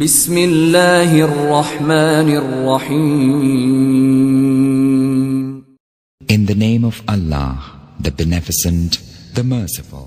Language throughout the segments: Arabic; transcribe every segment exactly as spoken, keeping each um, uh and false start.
بسم الله الرحمن الرحيم. In the name of Allah, the Beneficent, the Merciful.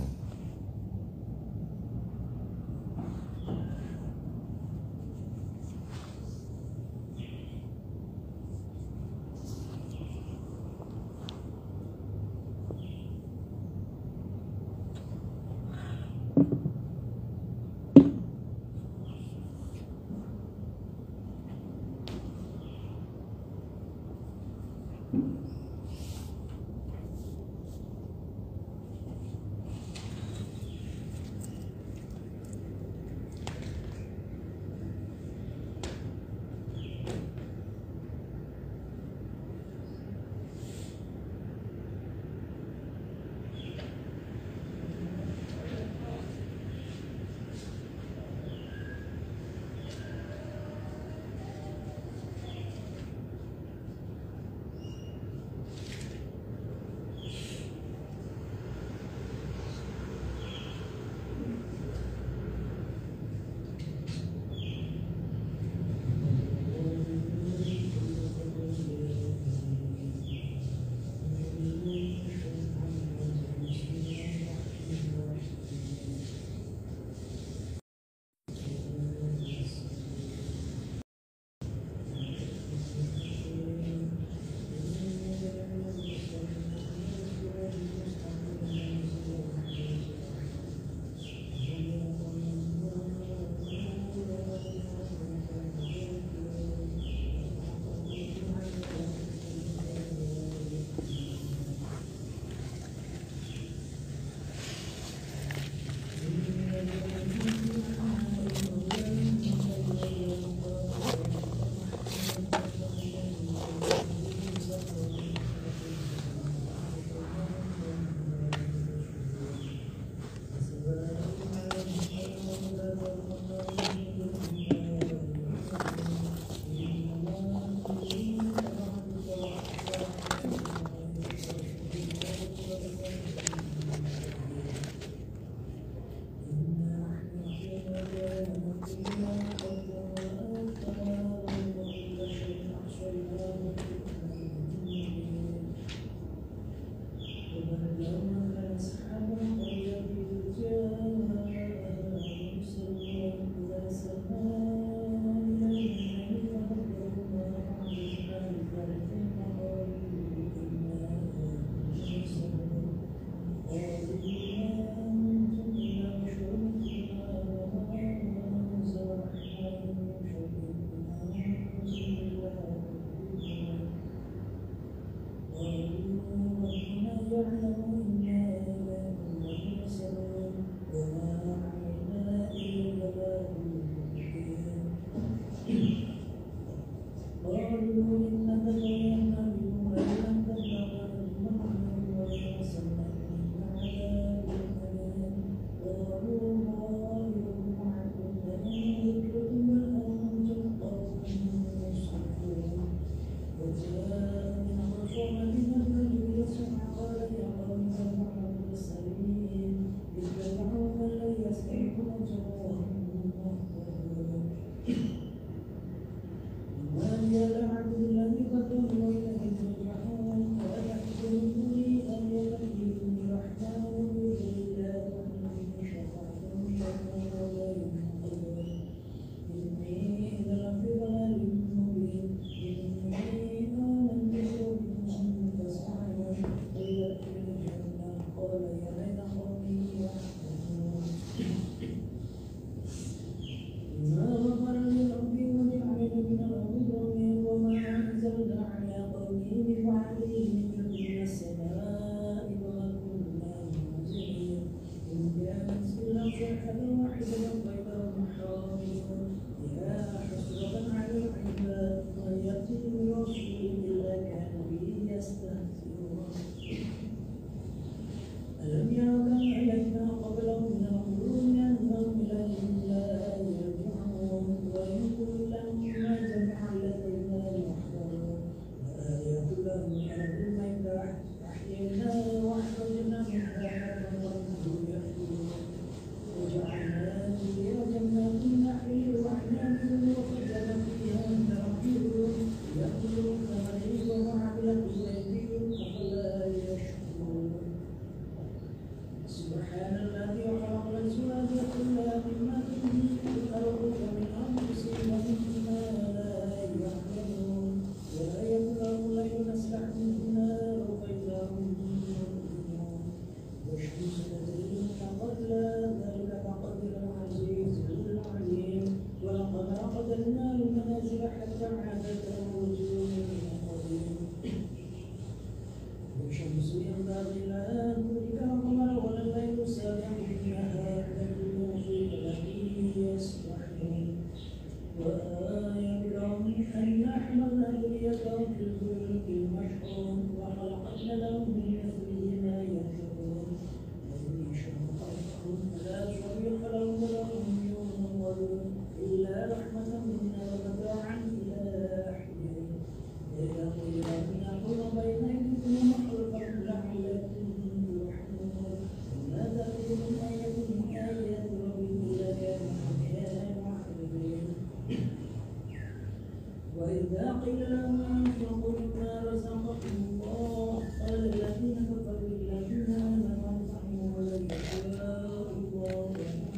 في الفلك المشحون وخلقنا لهم من مثله ما يركبون وإن يشاء خلقهم فلا شريك لهم ولهم ينظرون إلا رحمة منا ومتاعا إلى حين إذا قيل لهم يأخذ بين أيديكم وخلفكم لعلكم ترحمون وما تأتي من آية من آيات ربكم إلا كانوا عنها معرضين وإذا قيل لهم أنفقوا مما رزقكم الله قال الذين كفروا للذين آمنوا أنفقوا ولن يشاء الله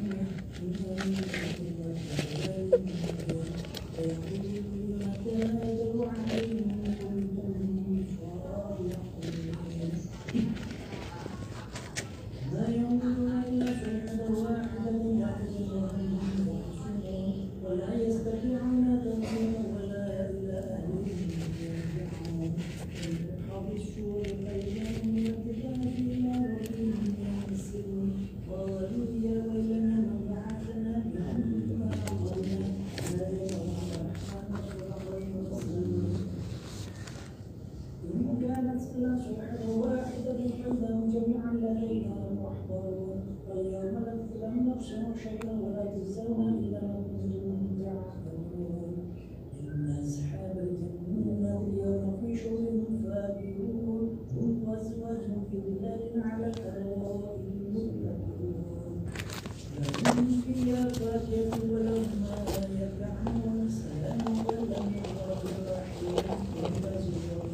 فيقولون متى هذا الوعد إن كنتم صادقين ما ينظرون إلا صيحة واحدة يأخذونها ولا يستطيعون تنظيما ولا إلى أهلهم يرجعون حبسوا بينهم من الكتاب إلى ربهم ينسلون قالوا يا ويلنا من بعثنا بأمنا أضلنا لا يوم الرحمن والرحيم إن كانت إلا صيحة واحدة فإذا هم جميعا لدينا محضرون واليوم لا تظلم نفس شيئا ولا تجزون إلا ما كنتم تعملون إن أصحاب الجنة اليوم في شغل فاكهون هم وأزواجهم في ظلال على الأرائك متكئون لهم فيها فاكهة ولهم ما يدعون سلام ولم يغرب الرحيم ينبذون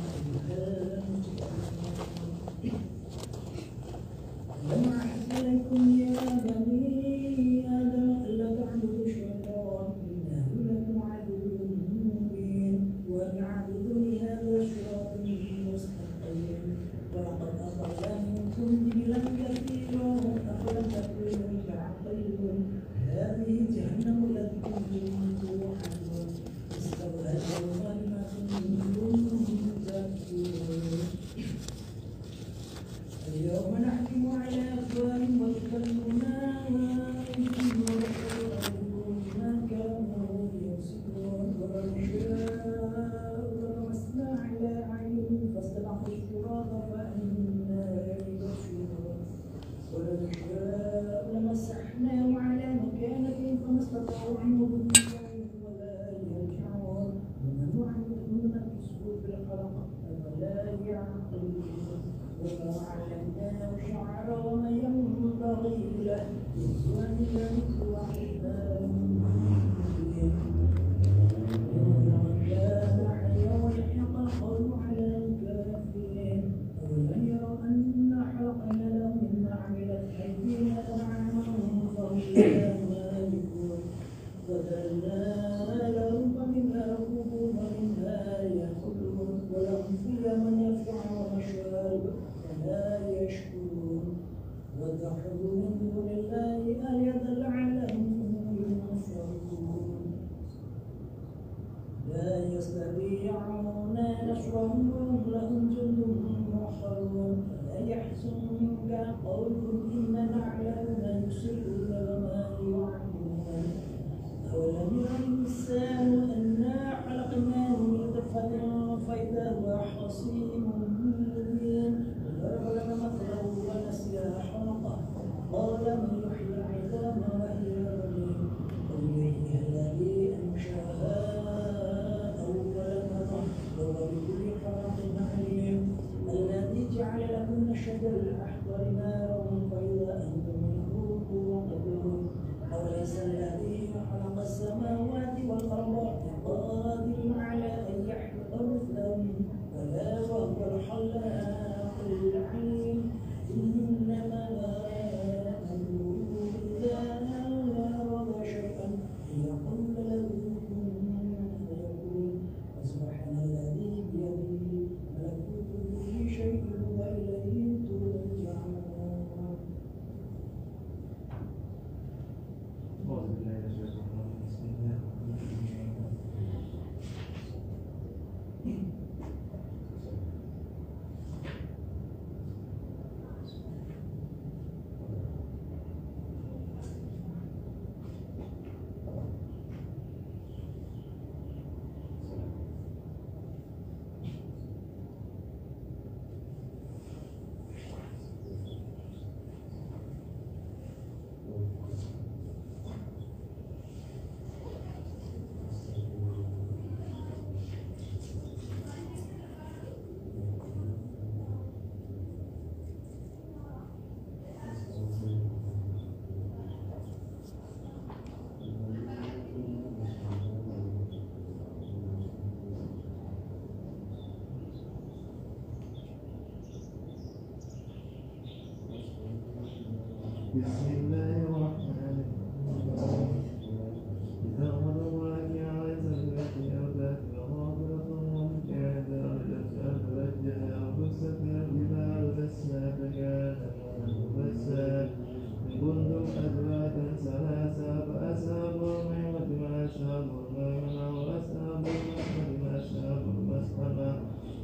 لم أعهد إليكم يا بني آدم ألا تعبدوا الشيطان إنه لكم عدو مبين وأن اعبدوني هذا صراط مستقيم ولقد أضل منكم جبلا كثيرا أفلم تكونوا تعقلون هذه جهنم التي كنتم توعدون استوت يوم ما كنتم تكفرون اليوم نحكم على أفواههم وتكلمنا أيديهم وأرجلهم بما كانوا يكسبون ولو شاء لمسنا على أعينهم فاستبقوا الصراط فأنا يبصرون ولو شاء لمسحناهم على مكانتهم فما استطاعوا أن يضلوا ولا يرجعون ومن نعمره نكسه في الخلق أفلا يعقلون وما علمناه شعر وما ينبغي له يسوى إلا مثل وحدان كان حيا ويحق القول على الكافرين أولم يروا أنا خلقنا لهم مما عملت أيدينا أنعاما فهم لها مالكون وذللنا لهم فمنها ركوبون ومنها يأكلون ولهم فيها منافع ومشارب لا يشكرون واتخذوا من دون الله آلهة لعلهم ينصرون لا يستطيعون نصرهم وهم لهم جند محضرون فلا يحزنك قولهم إنا نعلم ما يسرون وما يعلمون أولم ير الإنسان أنا خلقناه من نطفة فإذا هو خصيم مبين ضرب لنا مثلا ونسي خلقه قال من يحيي العظام وهي رميم قل يحيي الذي أنشأها أول مرة وهو بكل خلق عليم الذي جعل لكم الشجر الأخضر نارا فإذا أنتم منه توقدون أوليس الذي خلق السماوات والأرض قادر على أن يحيي الأرض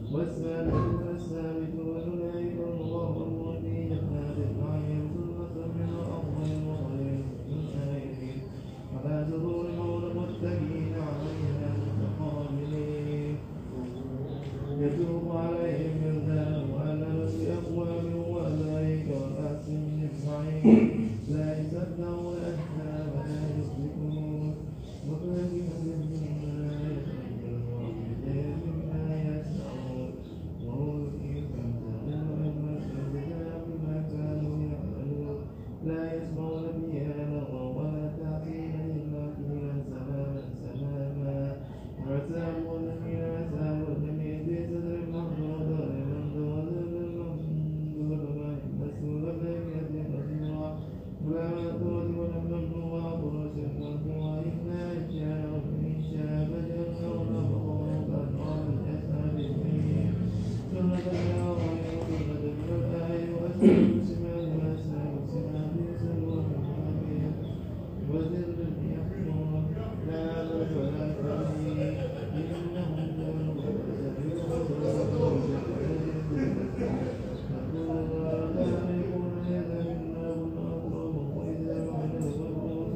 والسابقون السابقون أولئك المقربون في جنات النعيم ثلة من الأولين وخير من الآخرين على سرور متكئين عليها متقابلين يطوف عليهم ولدان مؤلفة بأكواب وأباريك وكأس من معين لا يصدقون عنها ولا يصدقون متكئين مما يتخيرون بجهل مما يسعون وأولئك أمثالهم والجزاء بما كانوا يعملون لا يسمعون فيها لغوا ولا تأثيما إلا قيلا سلاما سلاما ويسألون فيها يسألون من في صدر المحمود لمن دون الممدود مسؤول بينة مسموع ولا مأتون ولم نبلغ فرس مرفوع إنا إنشاء إن شاء فجعلنا فقولا كالأرض يسأل به ثم تبع غير سنة من الآي وأسأل سماء وأسأل سماء في سلوى حميد وزر يحمون لا بل ولا كريم إنهم كانوا يكون هذا منا والأقرب وإذا وعد والرسل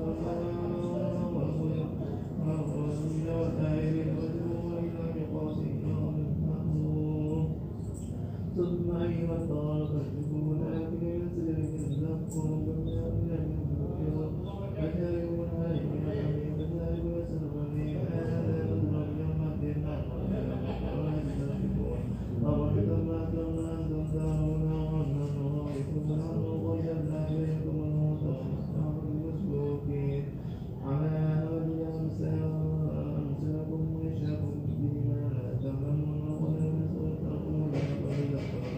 والأولين والآخرين وجهوا إلى ميقات يوم معلوم ثم أيها الدار فاتقون لكن يسر الزقوم كما يملكون فجاءوا عليه من حميم ذلك يسر به هذا نظر يوم الدين أرحت ما كنا أنتم ترون وأننا نغيكم عنه وجدنا بينكم الموت وأصحاب المسلوكين على أن ولي أمساكم ويشاكم بما لا تعلمون ولا تقولون وإذا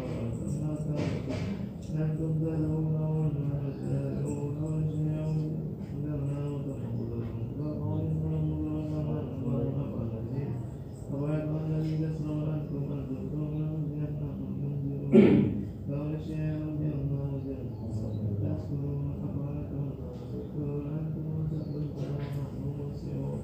أنتم تدعون وأننا تدعون وجميعهم لنا وتقولون وقالوا فوعد الذين اسروا أنتم أن تدخلوا جنة منذرون فغشيهم جنة وجنة تسكنون أفعلكم تسكنون أنتم وتسكنون ونحن مسيرون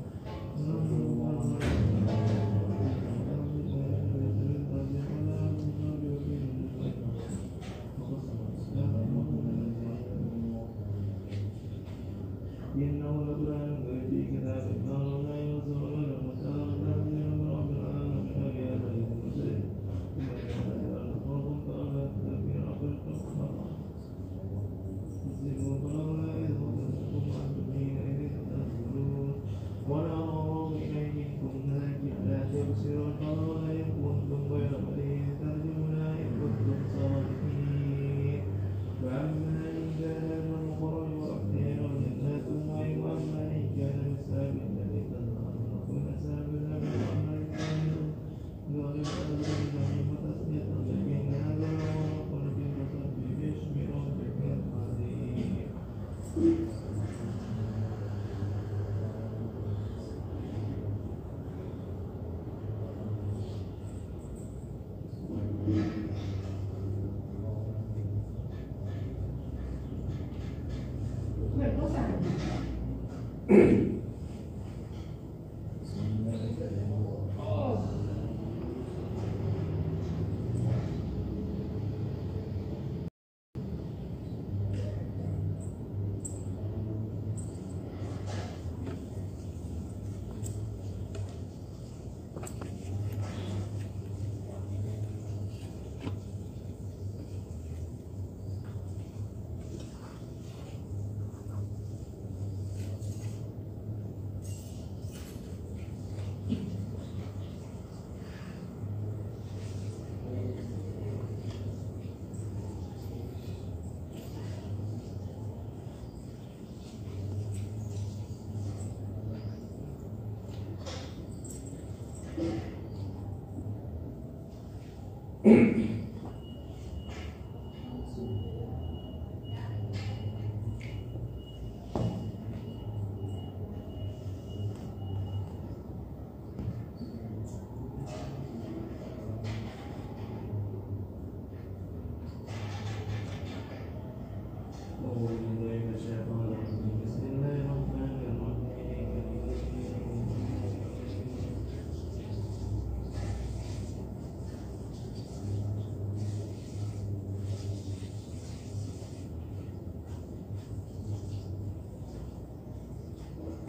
إنه لقرآن في كتاب الله لا يوصل ولا مسار تنزيل من رب العالمين أجاب للمسلم وهم فأنا تكبير رب القرآن تسلموا فلولا إذ وصلتكم عبدين إذ تنزلون ونروا إليكم لكن لا تبصرون فلولا إن كنتم غير مدين ترجمون إن كنتم صادقين فأما إن كان من القرآن وأحيان وجنات وأما إن كان السابق الذي تنهض نكون سابقا من أمر الكامل ذلك أدركنا وتسمية لكن هذا ونقول في المسجد باسم ربك العظيم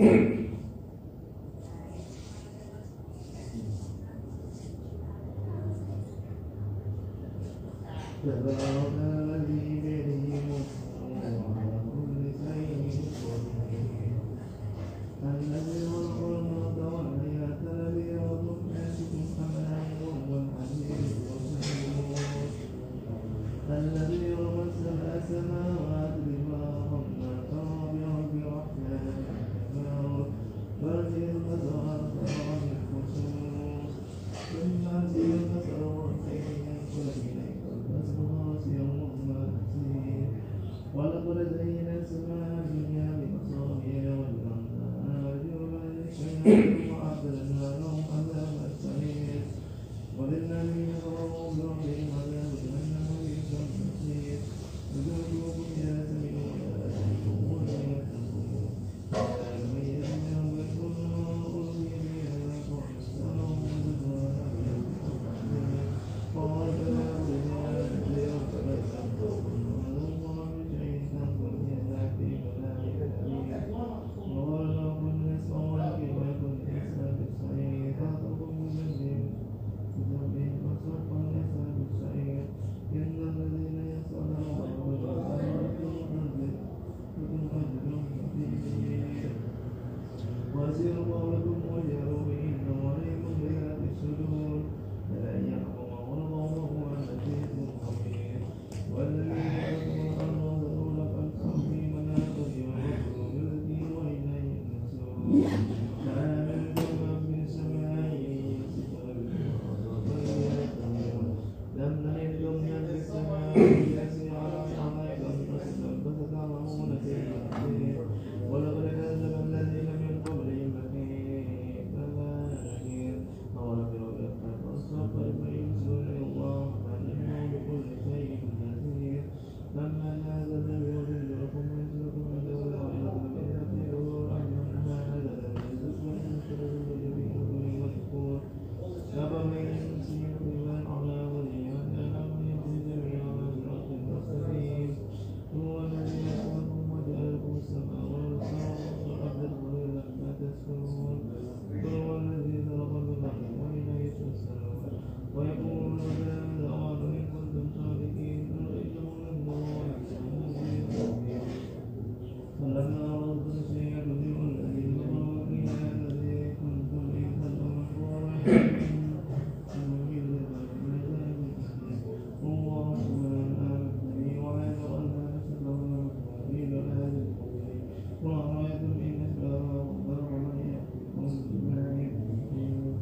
تبارك الذي بيده ملك وعلى كل شيء قدير الذي خلق الموت والحياة ليبلوكم أيكم أحسن والحديث والسميع الذي رفع السبع سماوات طباقا ما ترى برب الرحمن فارجع البصر هل ترى من فسوق ثم ارجع البصر مرتين ينقلب إليك البصر خاسئا وهو حسير ولقد زينا السماء الدنيا بمصابيح والأنهار جعلا للشياطين وأعتدنا لهم عذاب السعير وللذين كفروا بربهم عذاب جهنم وبئس المصير وذوقوا يا سميع ولا تجدون يتقون يا من يسمع ويكون أولي بيدك وحسنهم وزدنا قال فلا بنيان اليوم فلتقوا الله بشيء تنظر يدك فلا يدري وقال لو كنا نسمع ولكن يكن الإنسان بالسعير فاتقوا بالذنب بذنبهم فسوقا يسعى بالسعير إن الذين يسعون ربهم لكم أجر كبير وأسروا قولكم وجهروا به إنه عليم بذات الصدور فلن يحكم الله العزيز الخبير والذين كفروا الأرض ذروا لك أكثر في مناطق يعرفوا بالتي وإليه النشور فآمنتم من السماء لم نلدكم من السماء يسير عليكم فستعلمون كيف ولقد كذب الذين من قبلهم فما نذير أولم يروا إلى الطير فاستغفر فيمسكن الله فإنه بكل شيء نذير لما جاء النبي يجلكم ويسلكم من دون ويلكم إذا قيلوا أنما هذا الذي تسمع من شرور جميع والكفور أفمن يسير بمن على وجهه أم يمشي جميعا على صراط مستقيم هو الذي خلقكم وجعل لكم السمع والأبصار والأرض قليلا ما تشكرون هو الذي خلق البحر وإليه تحشرون ويقولون ماذا أراد إن كنتم صادقين فنريدهم منه فلما رأوا كل شيء يبدئ الذي كفروا إلى الذي كنتم به تدعون الله سبحانه آمنتني وغير أن أشهد في بلاد الكفر ورأيتم إن أشبه وضرب من يحكم بما يكفر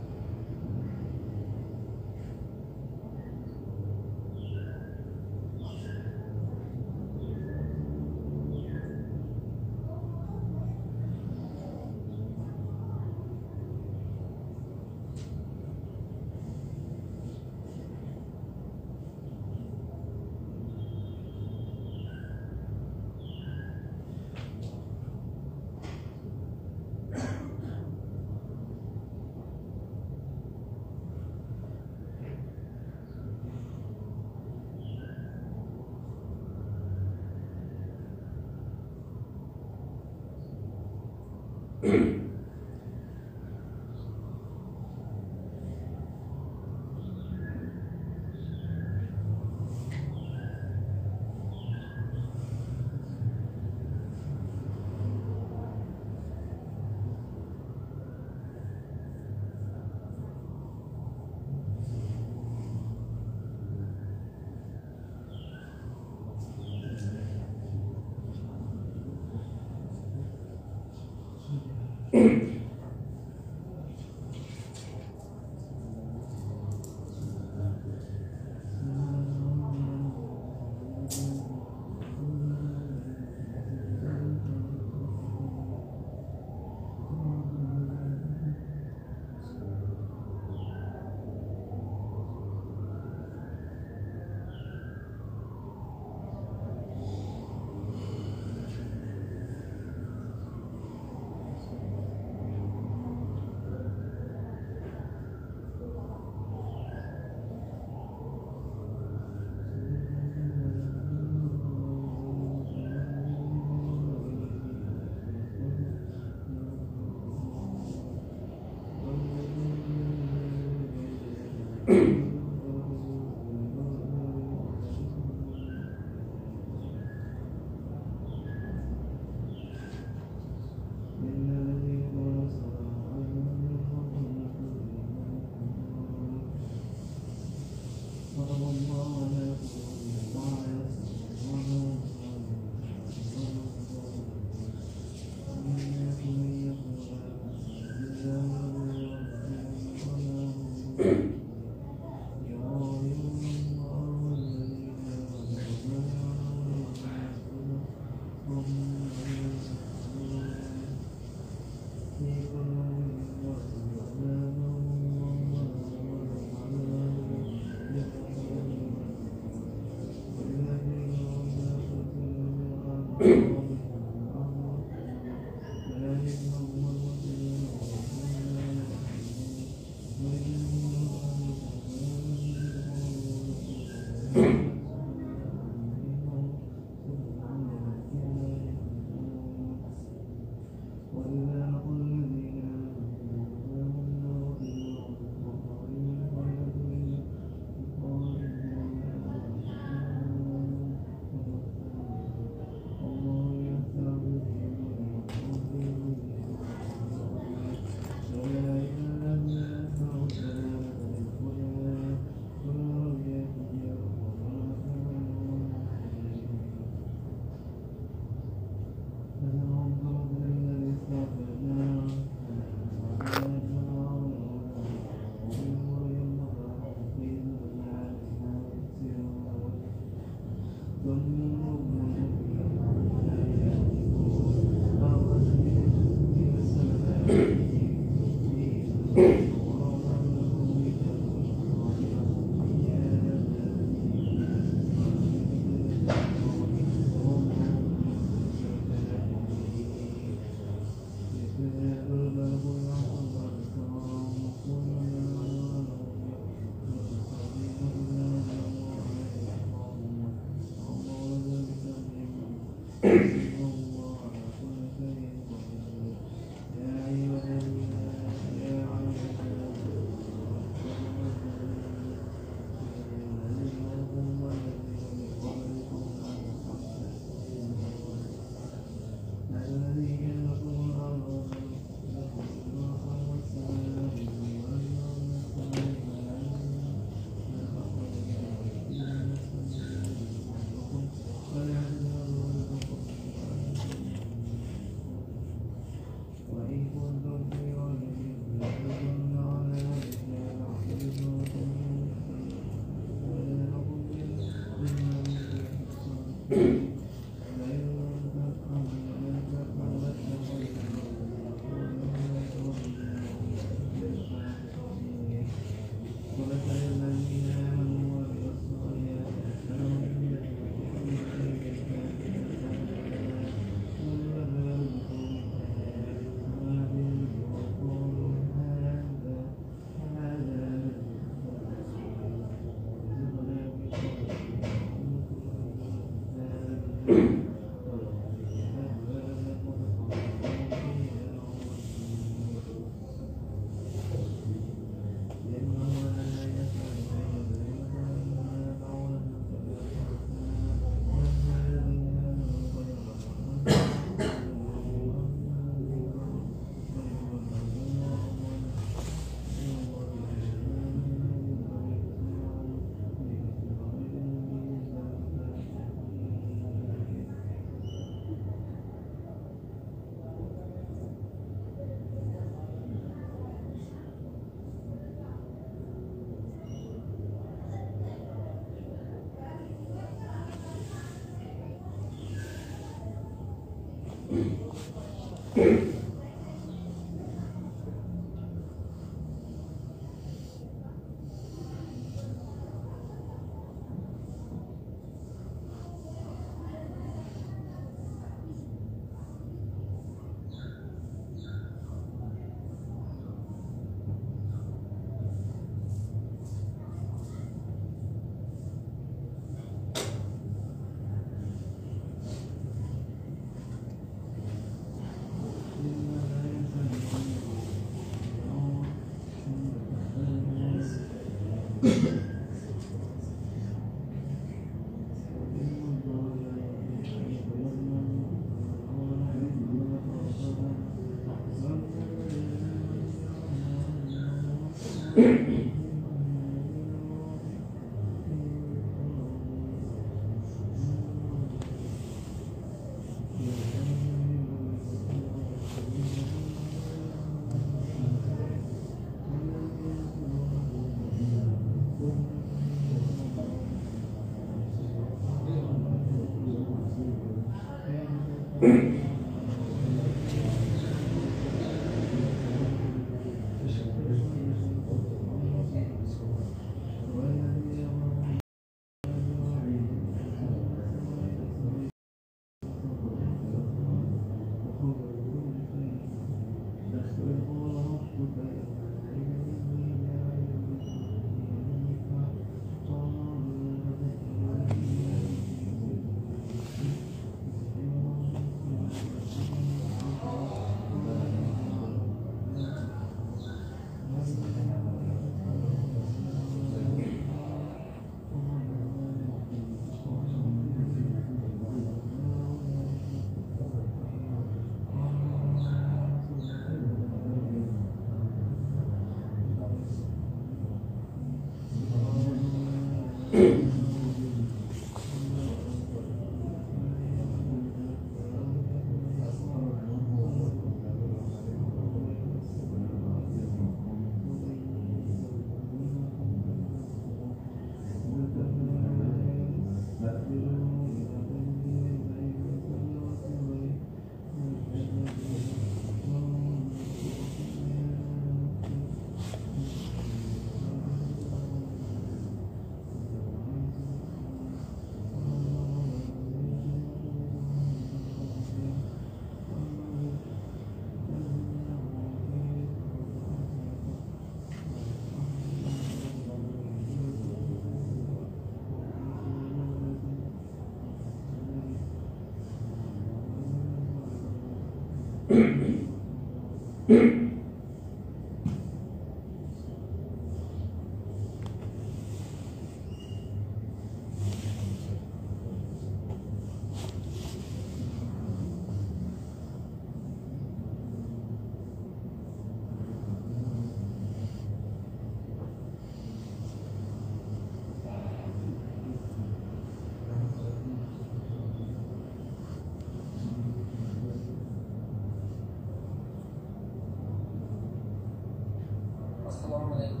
السلام عليكم.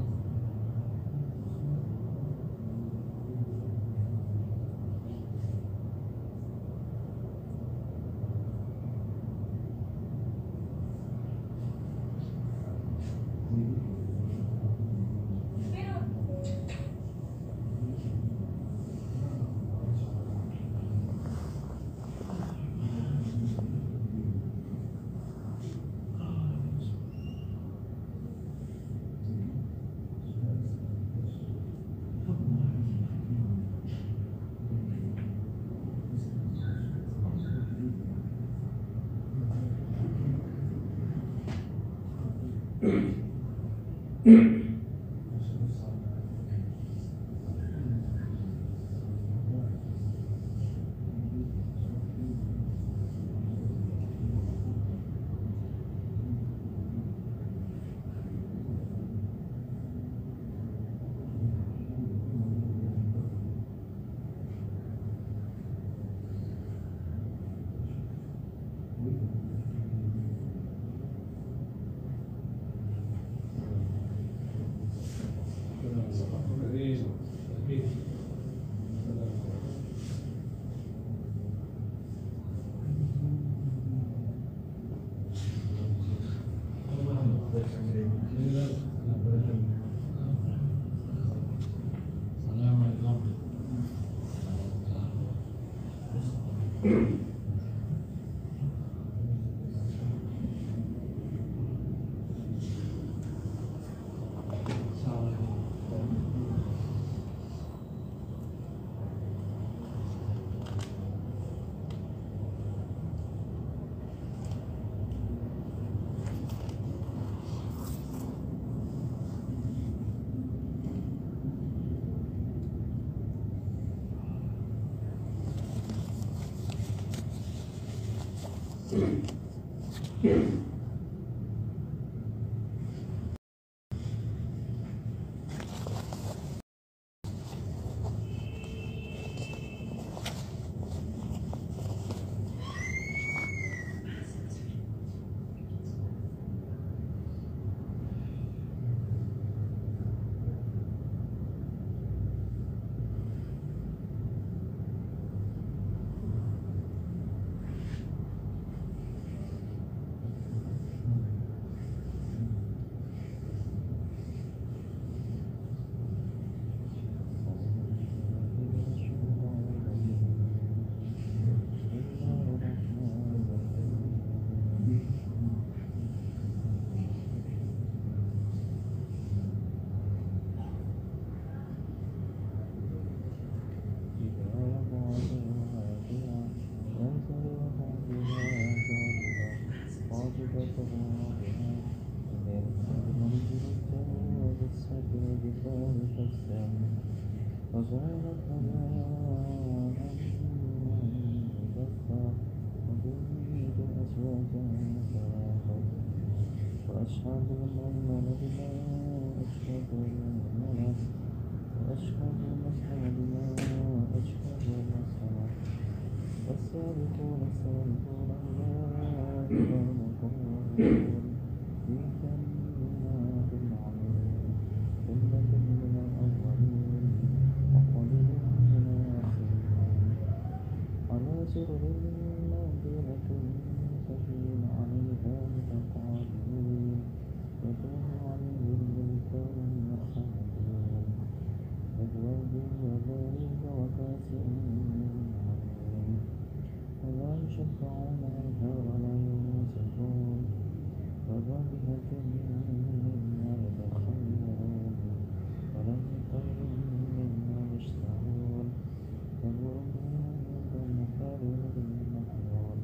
وأشهد أن نبينا أشهد أن وأشهد أن محمدا أشهد أن الصلاة والسابقون السابقون أولئك المقربون في جنات النعيم ثلة من الأولين وقليل من الآخرين على سرر موضونة متكئين عليها متقابلين يطوف عليهم ولدان مخلدون أزواج وذلك وكأس من معين ولا يشفعون عنها ولا ينصفون وفاكهة مما يتخيرون ولهم طير مما يشتهون وغرور مقارن بالمحيون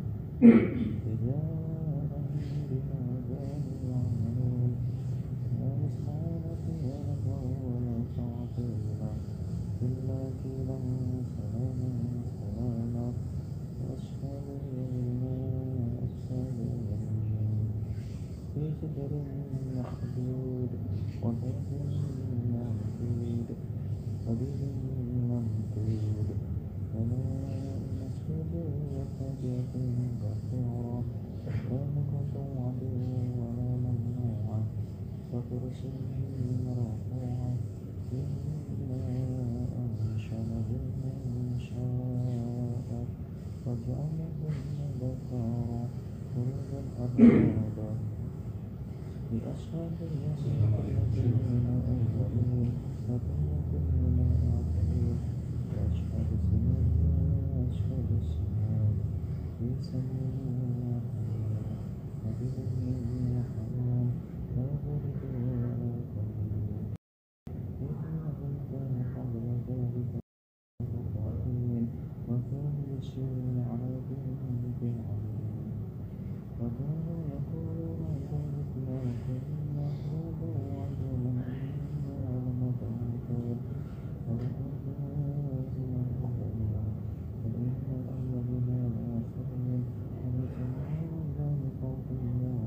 جزاء بما كانوا يعملون لا يسمعون فيها لغوا ولا تعطيلا إلا قيلا سلاما سلاما وأصحاب اليمين أصحاب اليمين في سدر مخضود وطيب ممدود وظل ممدود وماء مسكوب وفاكهة كثيرة لا مقطوعة ولا ممنوعة وفرش مرفوعة إنا أنشأناهن إنشاء وجعلناهن بكارا عربا أترابا لأصحاب اليمين الذين أولين وثلة من الآخرين وأشهد السماء وأشهد السماء في سماء وبذل حرام لا برد ولا كريم إنهم كانوا قبل ذلك متقين وكانوا يسيرون على ذنب عظيم وكانوا يقولون إذا متنا وكنا ترابا وعظاما إنا لمبعوثون وإن الأولين والآخرين ولجميع الله فوقنا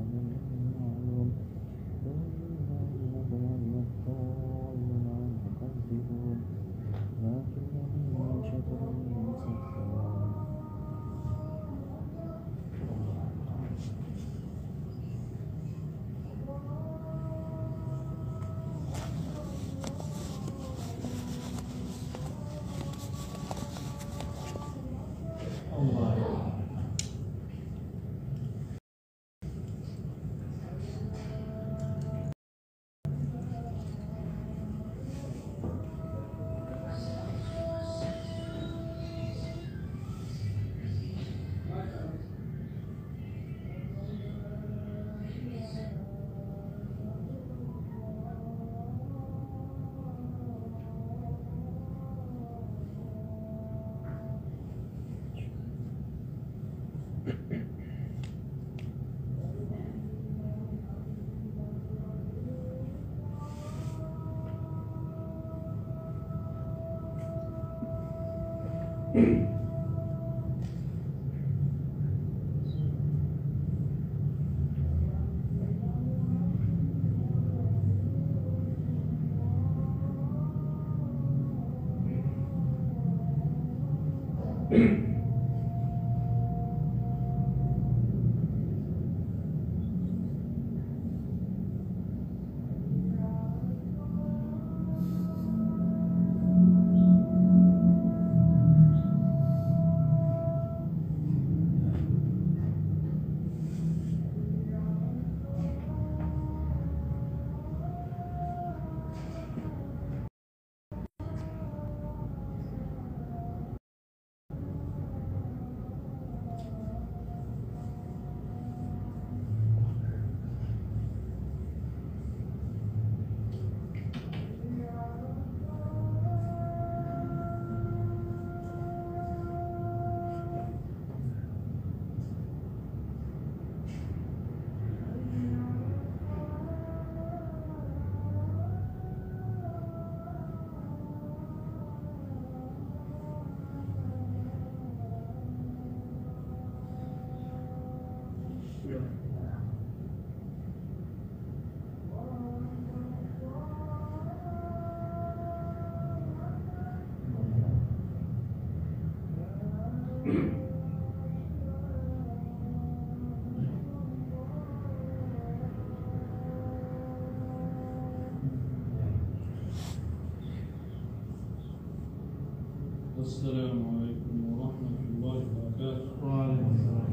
السلام عليكم ورحمة الله وبركاته. وعليكم السلام.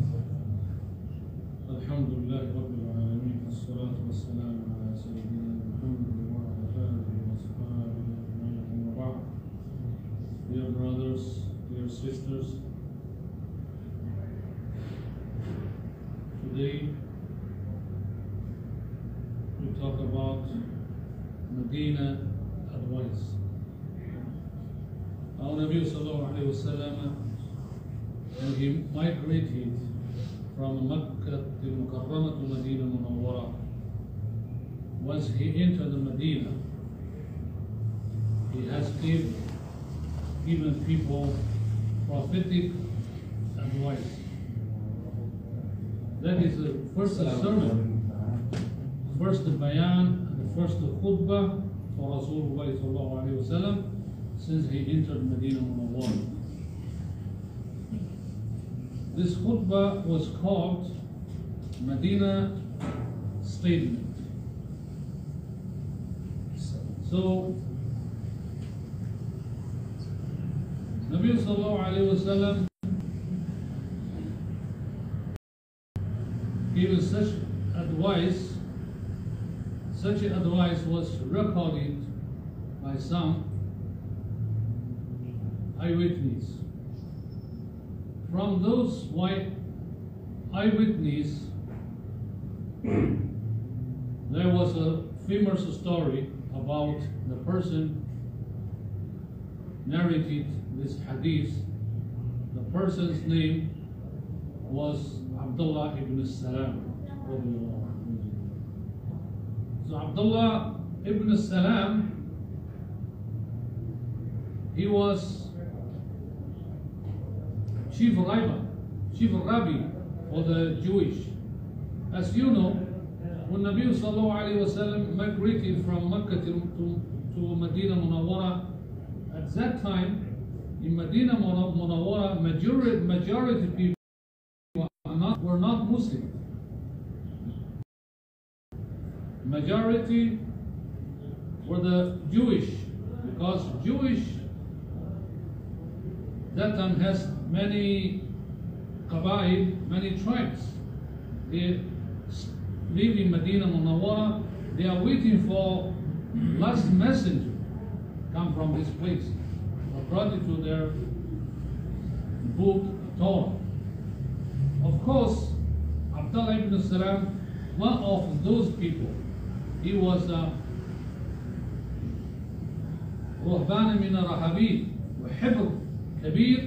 الحمد لله رب العالمين، والصلاة والسلام على سيدنا محمد وعلى آله وصحبه أجمعين وبعد. Dear brothers, dear sisters, today we talk about Medina advice. Our Nabi sallallahu alayhi wa sallam, when he migrated from Makkah to Mukarramah to Medina Munawwara, once he entered the Medina, he has given, given people prophetic advice. That is the first sermon, first bayan, and the first khutbah for Rasulullah sallallahu alayhi wa sallam since he entered Medina Munawwara. This khutbah was called Medina Statement. So, Nabi sallallahu alayhi wa sallam gave such advice, such advice was recorded by some eyewitness. From those white eyewitness, there was a famous story about the person narrated this hadith. The person's name was Abdullah ibn Salam. So Abdullah ibn Salam, he was chief rabbi, chief rabbi for the Jewish. As you know, when Nabi sallallahu alayhi wa sallam migrated from Makkah to, to, to Medina Munawwara, at that time in Medina Munawwara, majority majority people were not, were not Muslim. Majority were the Jewish, because Jewish that time has many qabail, many tribes. They live in Medina Munawwara. They are waiting for last messenger come from this place, brought it to their book Torah. Of course, Abdullah ibn Salam, one of those people, he was a رهبان من الرهبين وحبر كبير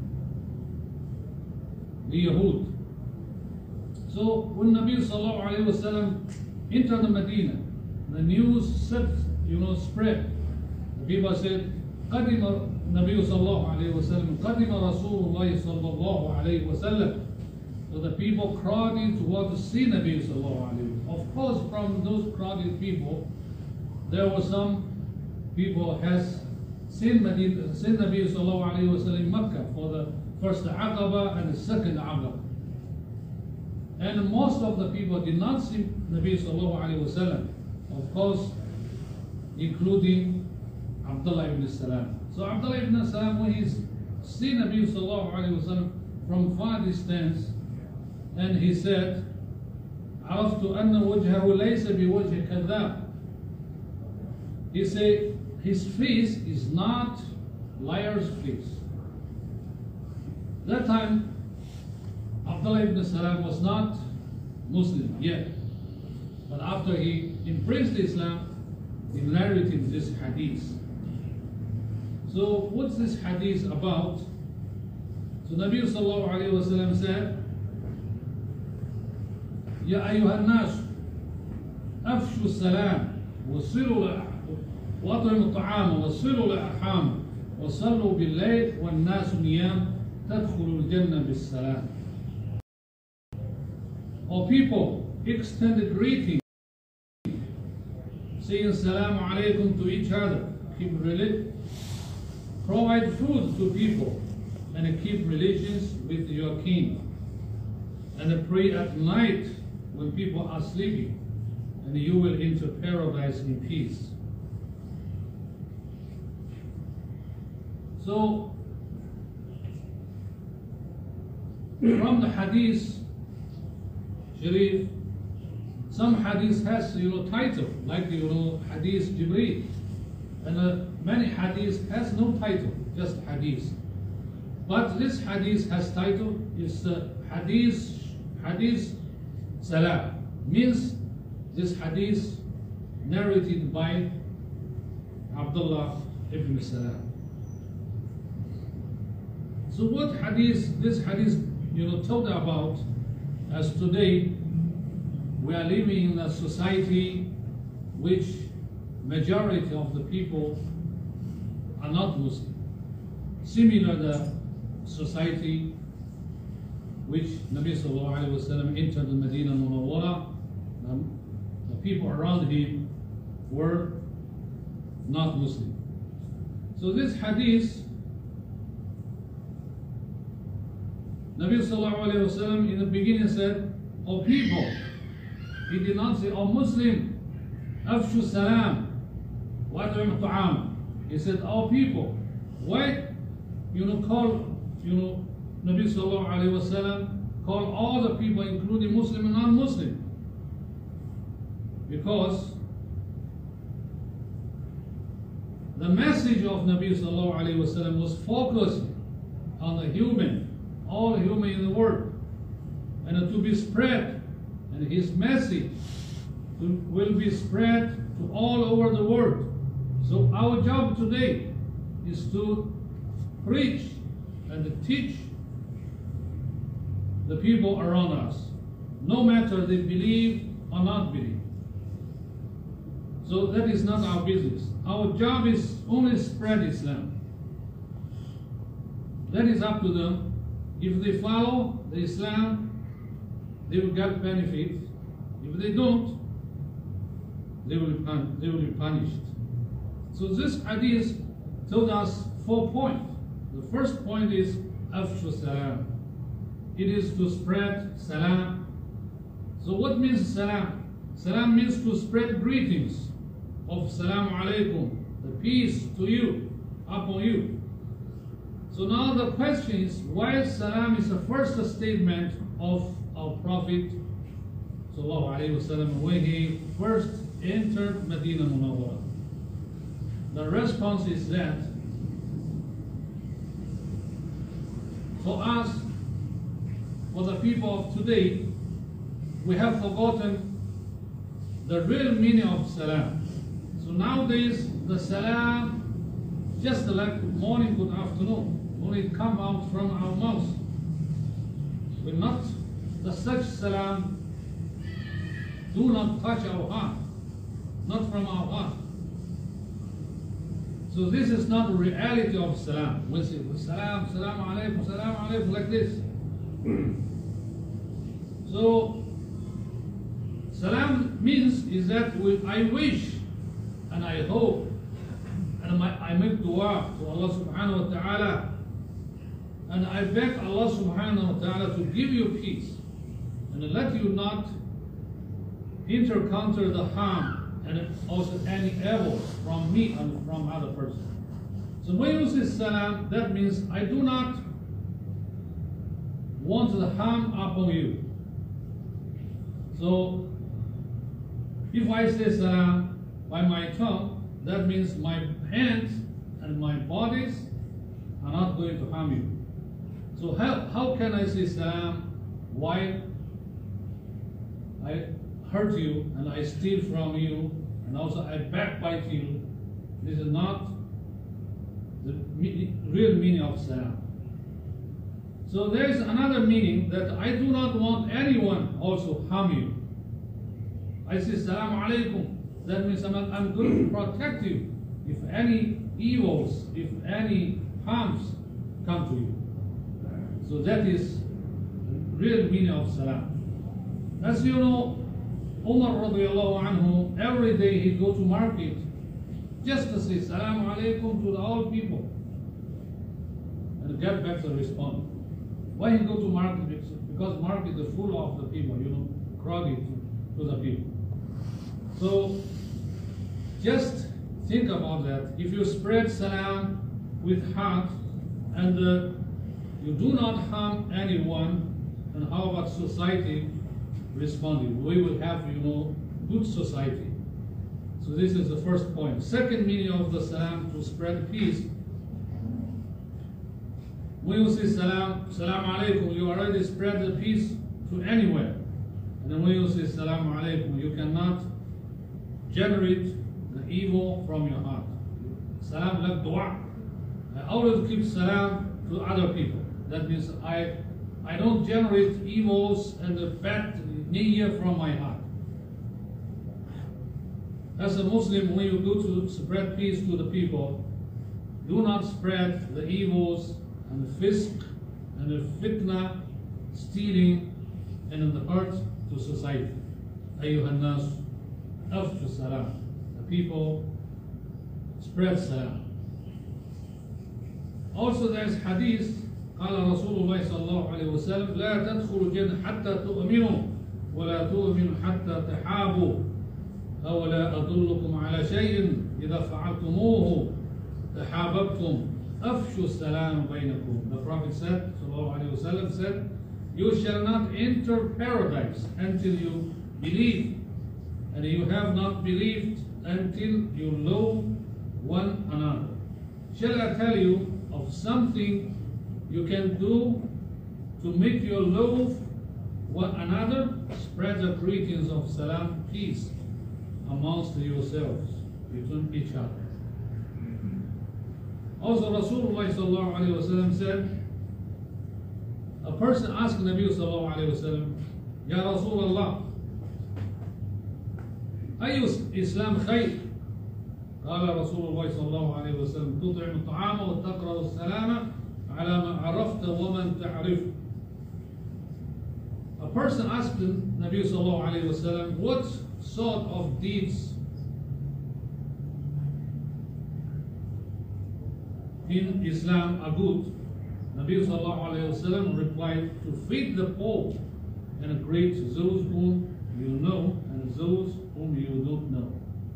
ليهود. So when Nabi sallallahu alayhi wa sallam entered the Medina, the news said, you know, spread. The people said, قدم النبي صلى الله عليه وسلم قدم رسول الله صلى الله عليه وسلم. So the people crowding towards to see Nabi sallallahu alayhi wa sallam. Of course, from those crowded people, there were some people has seen Nabi, seen Nabi sallallahu alayhi wa sallam in Mecca for the first Aqaba and the second Aqaba. And most of the people did not see Nabi sallallahu alayhi wa sallam. Of course, including Abdullah ibn Salam. So Abdullah ibn Salam, when he's seen Nabi sallallahu alayhi wa sallam from far distance, and he said, عرفت أن وجهه ليس بوجه كذاب. He said, his face is not liar's face. That time, Abdullah ibn Salam was not Muslim yet. But after he embraced Islam, he narrated this hadith. So what's this hadith about? So Nabi sallallahu alayhi wa sallam said, يا أيها الناس أفشوا السلام وصلوا وأطعموا الطعام وصلوا الأرحام وصلوا بالليل والناس نيام تدخلوا الجنة بالسلام. O people, extend the greeting, saying Assalamu alaikum to each other, keep religion, provide food to people, and keep relations with your king, and pray at night when people are sleeping, and you will enter paradise in peace. So, from the hadith Sharif, some hadith has, you know, title, like, you know, hadith Jibreel, and uh, many hadith has no title, just hadith. But this hadith has title, is uh, hadith, hadith Salam, means this hadith narrated by Abdullah ibn Salam. So what hadith, this hadith, you know, told about, as today we are living in a society which majority of the people are not Muslim. Similar the society which Nabi sallallahu alayhi wa sallam entered the Medina Munawwara, the people around him were not Muslim. So this hadith, Nabi sallallahu alayhi wa sallam in the beginning said, O people, he did not say, O Muslim, afshu salam, wa at'im ta'am. He said, O people, why, you know, call, you know, Nabi sallallahu alayhi wa sallam, call all the people, including Muslim and non-Muslim. Because the message of Nabi sallallahu alayhi wa sallam was focused on the human, all human in the world, and to be spread, and his message to, will be spread to all over the world. So our job today is to preach and to teach the people around us, no matter they believe or not believe. So that is not our business. Our job is only spread Islam. That is up to them. If they follow the Islam, they will get benefit. If they don't, they will be, pun they will be punished. So this hadith told us four points. The first point is afshu salam. It is to spread salam. So what means salam? Salam means to spread greetings of salam alaikum, the peace to you, upon you. So now the question is, why salam is the first statement of our Prophet sallallahu alaihi wasallam when he first entered Medina Munawwara? The response is that for us, for the people of today, we have forgotten the real meaning of salam. So nowadays, the salam, just like morning, good afternoon, only come out from our mouth. Will not, the such salam do not touch our heart, not from our heart. So this is not the reality of salam. We say salam, salam alaikum, salam alaikum, like this. So salam means is that we, I wish and I hope and my, I make dua to Allah subhanahu wa ta'ala and I beg Allah subhanahu wa ta'ala to give you peace and let you not encounter the harm and also any evil from me and from other person. So when you say salam, that means I do not want the harm upon you. So if I say salam by my tongue, that means my hands and my bodies are not going to harm you. So how, how can I say salam while I hurt you and I steal from you and also I backbite you? This is not the real meaning of salam. So there is another meaning that I do not want anyone also harm you. I say salam alaikum. That means I'm, I'm going to protect you if any evils, if any harms come to you. So that is the real meaning of salam. As you know, Umar radiallahu anhu, every day he go to market just to say salam alaikum to the all people and get back the response. Why he go to market? Because market is full of the people, you know, crowded to, to the people. So just think about that. If you spread salam with heart and uh, you do not harm anyone, and how about society responding? We will have, you know, good society. So this is the first point. Second meaning of the salam, to spread peace. When you say salam, salam alaikum, you already spread the peace to anywhere. And then when you say salam alaikum, you cannot generate the evil from your heart. Salam like dua. I always keep salam to other people. That means I I don't generate evils and the bad niyyah from my heart. As a Muslim, when you go to spread peace to the people, do not spread the evils and the fisk and the fitna, stealing, and the hurt to society. Ayyuhan nas, afshu salam. The people spread salam. Also there's hadith, قال رسول الله صلى الله عليه وسلم لا تدخلوا الجنة حتى تؤمنوا ولا تؤمنوا حتى تحابوا أولا أدلكم على شيء إذا فعلتموه تحاببتم أفشوا السلام بينكم. The Prophet said, صلى الله عليه وسلم said, you shall not enter paradise until you believe, and you have not believed until you love one another. Shall I tell you of something you can do to make your love one another? Spread the greetings of salam, peace amongst yourselves, between each other. Also Rasulullah sallallahu alayhi wa sallam said, a person asked Nabi sallallahu alayhi wa sallam, Ya Rasulullah, أي إسلام خير؟ قال رسول الله صلى الله عليه وسلم تطعم الطعام وتقرأ السلام على من عرفت ومن تعرف. A person asked Nabi sallallahu alayhi wa sallam, what sort of deeds in Islam are good? Nabi sallallahu alayhi wa sallam replied, to feed the poor and greet those whom you know and those whom you don't know.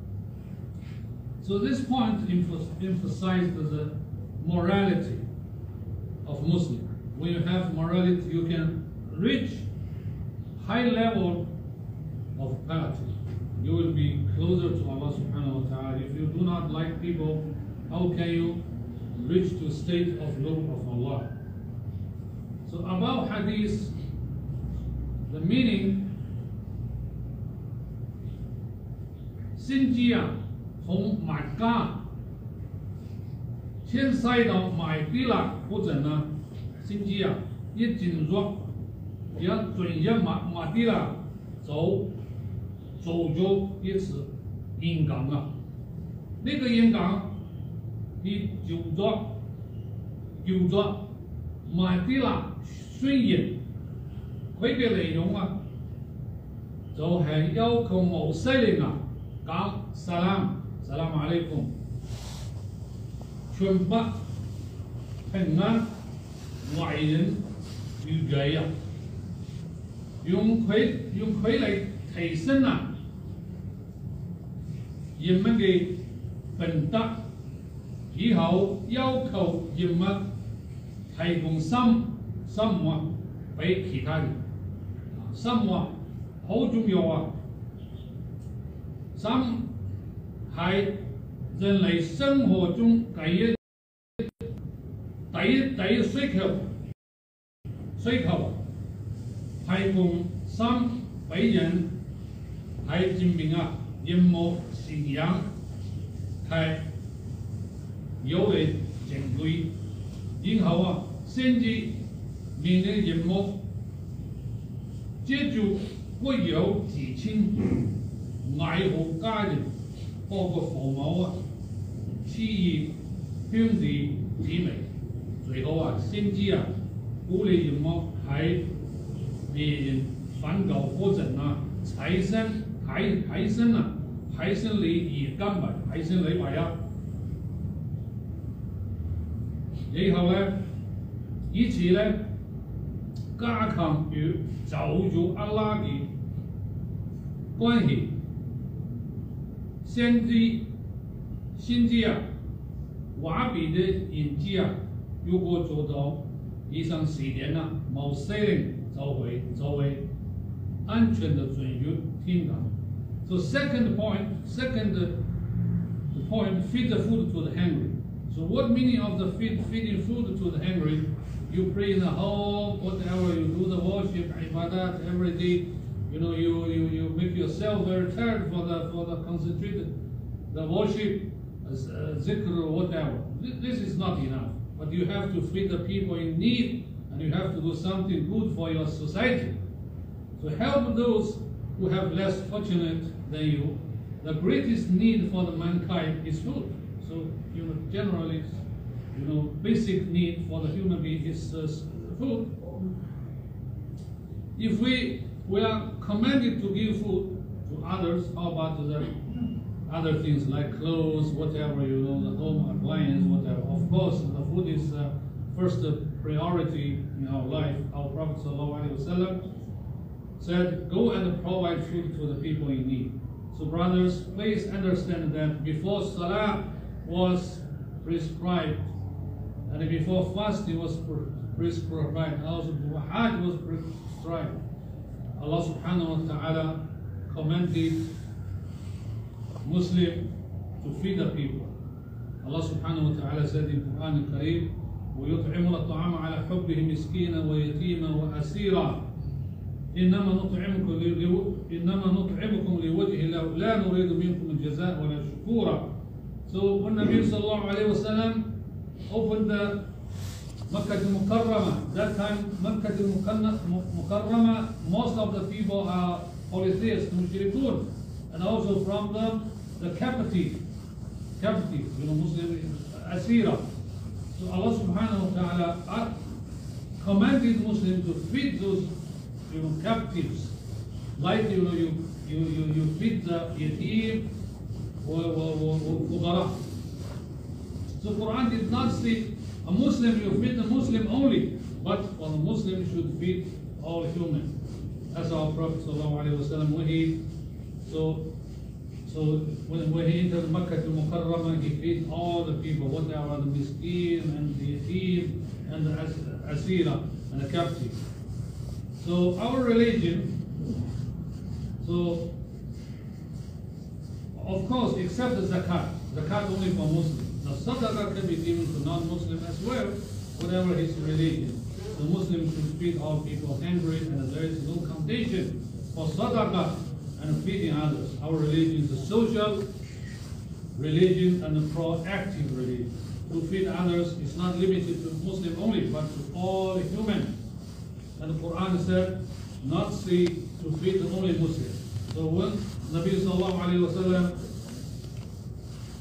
So this point emphasized the morality of Muslim. When you have morality, you can reach high level of piety. You will be closer to Allah subhanahu wa ta'ala. If you do not like people, how can you reach to a state of love of Allah? So about hadith, the meaning, 心机啊，从买家先塞到买地啦，或者呢，心机啊，一进入，要转入买买地啦，走走咗一次演講啊，呢個演講啲著作叫做馬蒂娜宣言，佢嘅內容啊，就係要求穆斯林啊講 salam salam alaikum， 傳播平安、愛人與濟啊，用佢用佢嚟提升啊人民嘅品德，以後要求人民提供生生活俾其他人，生活好重要啊！生係人類生活中第一第一第一需求，需求提供生俾人係證明啊，人冇信仰係有嚟證據，然後啊，先至面對人冇接住會有自親愛護家人，包括父母啊、妻兒、兄弟姊妹，最後啊，先至啊，鼓勵人冇喺別人反教過程啊，提升提提升啊，提升你而根本，提升你為啊。然後咧，以此咧加強與救主阿拉嘅關係，先知先知啊，瓦比的演技啊，如果做到以上四點啊，穆斯林就會就會安全的進入天堂。So second point, second the point, feed the food to the hungry. So what meaning of the feed, feeding food to the hungry? You pray in the home, whatever, you do the worship, ibadat every day. You know, you, you, you make yourself very tired for the for the concentrated the worship, uh, zikr or whatever. This is not enough. But you have to feed the people in need, and you have to do something good for your society. To help those who have less fortunate than you. The greatest need for the mankind is food. So, you know, generally, you know, basic need for the human being is uh, food. If we we are commanded to give food to others, how about the other things like clothes, whatever, you know, the home appliance, whatever. Of course, the food is uh, first uh, priority in our life. Our Prophet ﷺ said, go and provide food to the people in need. So brothers, please understand that before Salah was prescribed, and before fasting was prescribed, also Hajj was prescribed, Allah subhanahu wa ta'ala commanded Muslim to feed the people. Allah subhanahu wa ta'ala said in Quran al-Kareem, وَيُطْعِمُ الطَّعَامَ عَلَى حُبِّهِ مِسْكِينًا وَيَتِيمًا وَأَسِيرًا إنما نطعمكم إنما نطعمكم لوجه الله لا نريد منكم الجزاء ولا شكورا. So when Nabi sallallahu alayhi wa sallam opened the Makkah al-Mukarramah, that time Makkah al-Mukarramah, most of the people are polytheists, mushrikun, and also from the the captive, captive, you know, Muslim asira. So Allah subhanahu wa ta'ala commanded Muslims to feed those, you know, captives, like, you know, you you you, you feed the yatim or fuqara. So Quran did not say a Muslim, you feed the Muslim only, but for the Muslim should feed all humans. That's our Prophet sallallahu alaihi wasallam when he so so when, when he entered Makkah al-Mukarramah, he feed all the people, whatever, the miskin and the yatim and the asira and the captive. So our religion, so of course, except the zakat, zakat only for Muslims. Now sadaqah can be given to non-Muslim as well, whatever his religion. The Muslims should feed all people hungry, and there is no condition for sadaqah and feeding others. Our religion is a social religion and a proactive religion. To feed others is not limited to Muslim only, but to all humans. And the Quran said, not say to feed only Muslims. So when Nabi sallallahu alayhi wa sallam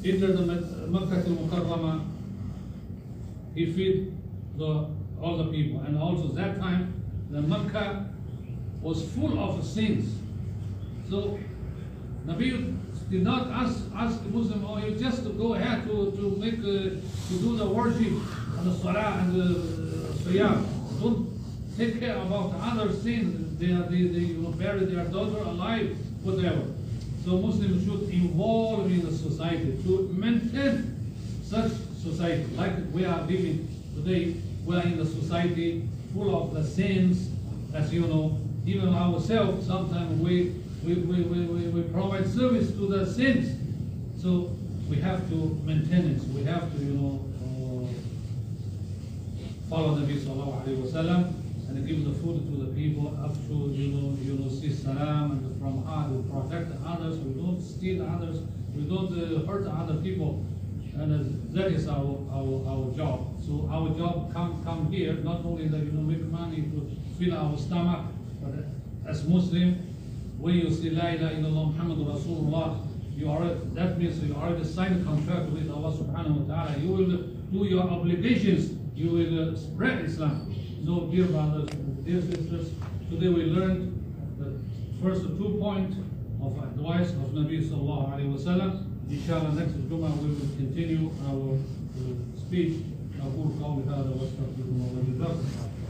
entered the Makkah al-Mukarramah, he feed the, all the people. And also that time, the Makkah was full of sins. So Nabi did not ask, ask the Muslim, oh, you just go ahead to, to make, uh, to do the worship and the salah and the uh, siyam. Don't take care about other sins. They, are, they, they you know, bury their daughter alive, whatever. So Muslims should involve in the society to maintain such society. Like we are living today, we are in the society full of the sins, as you know. Even ourselves, sometimes we, we, we, we, we provide service to the sins. So we have to maintain it. We have to, you know, uh, follow the Nabi Sallallahu Alaihi Wasallam and give the food to the people up to, you know, you know, say salam and from heart. We protect others. We don't steal others. We don't uh, hurt other people. And uh, that is our, our, our job. So our job come, come here, not only that, you know, make money to fill our stomach, but as Muslim, when you say La ilaha illallah Muhammadur Rasulullah, you already, that means you already signed a contract with Allah subhanahu wa ta'ala. You will do your obligations, you will uh, spread Islam. So dear brothers, dear sisters, today we learned the first two points of advice of Nabi sallallahu alayhi wa sallam. Inshallah, next Jummah we will continue our uh, speech. أقول قولي هذا وأستغفر الله وجزاكم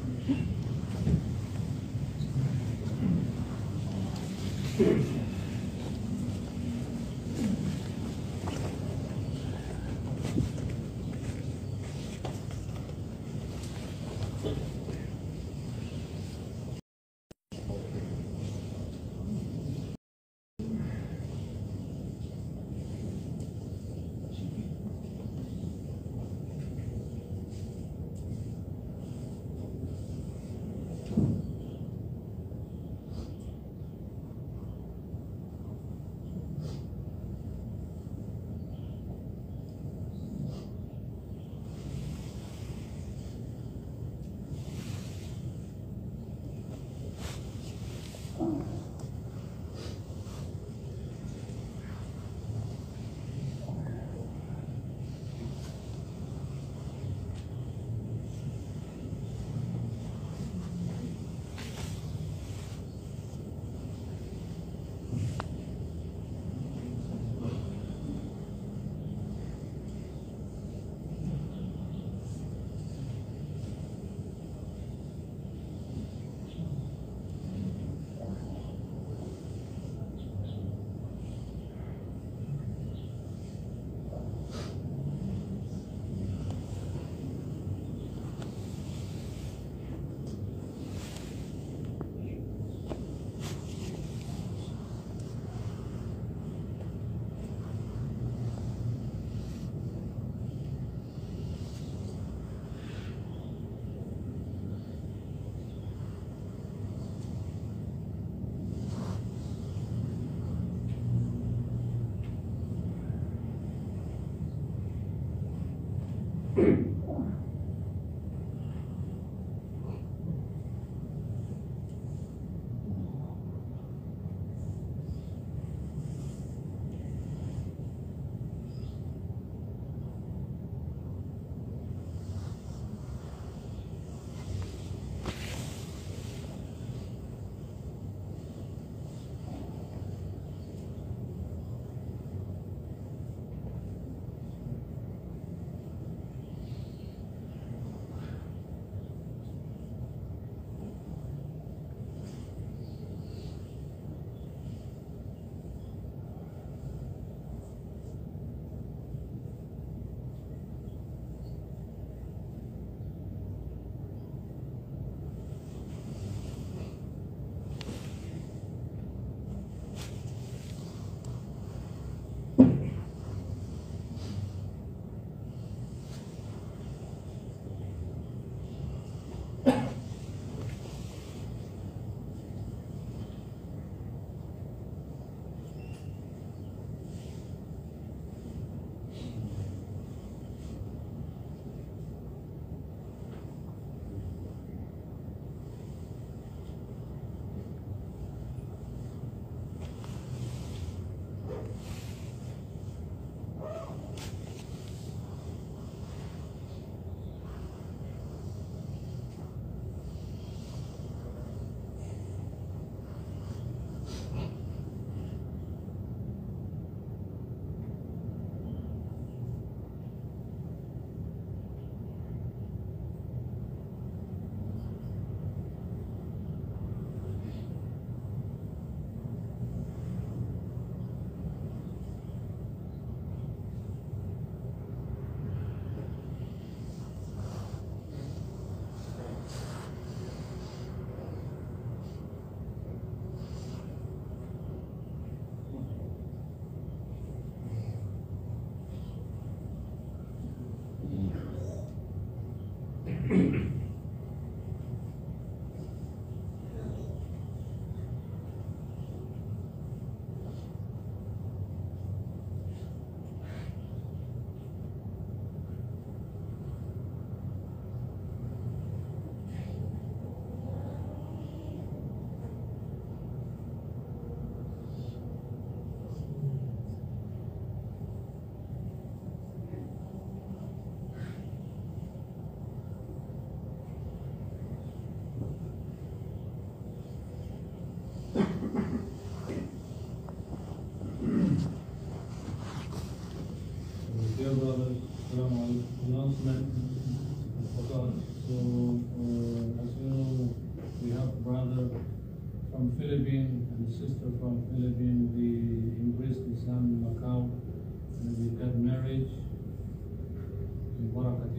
الله.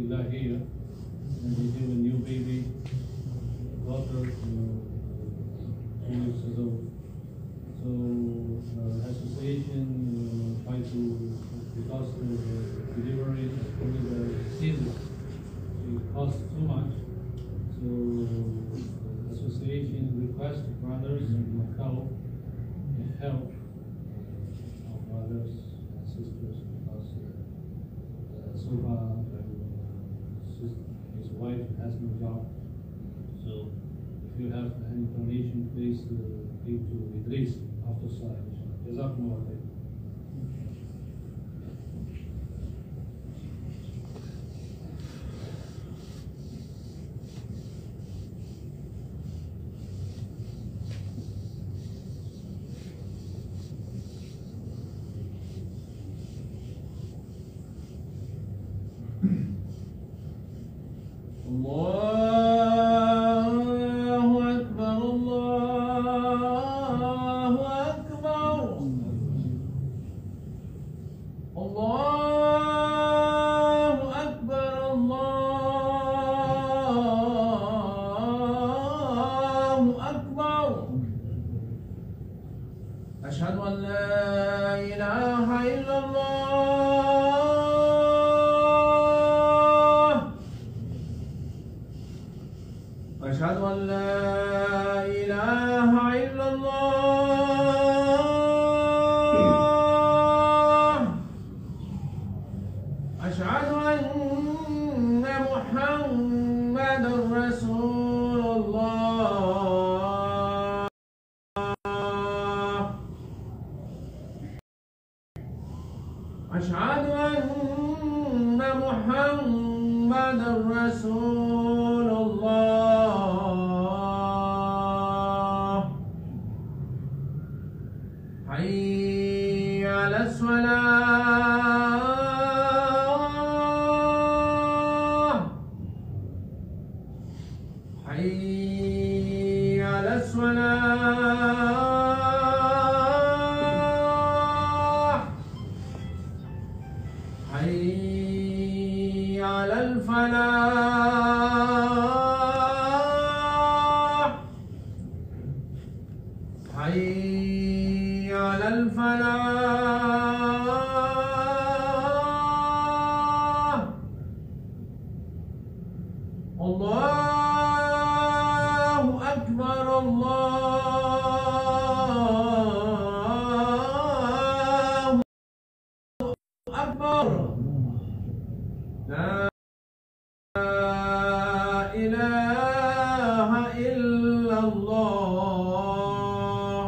alhamdulillah here, and we have a new baby, daughter, uh, two weeks ago. So uh, association uh, try to, because the delivery with the season, it costs too much. So the association requests brothers in Macau to help our brothers and sisters, because uh, so far uh, his wife has no job. So if you have any donation, please uh, give to Idris after Salah. Jazakumullah khair. أشهد أن لا إله إلا الله أشهد أن لا إله إلا الله أشهد أن محمدا رسول الله أشهد أن محمدا رسول الله حي على الصلاة حي على الصلاة حي على الفلاح حي على الفلاح الله أكبر الله أكبر لا إله إلا الله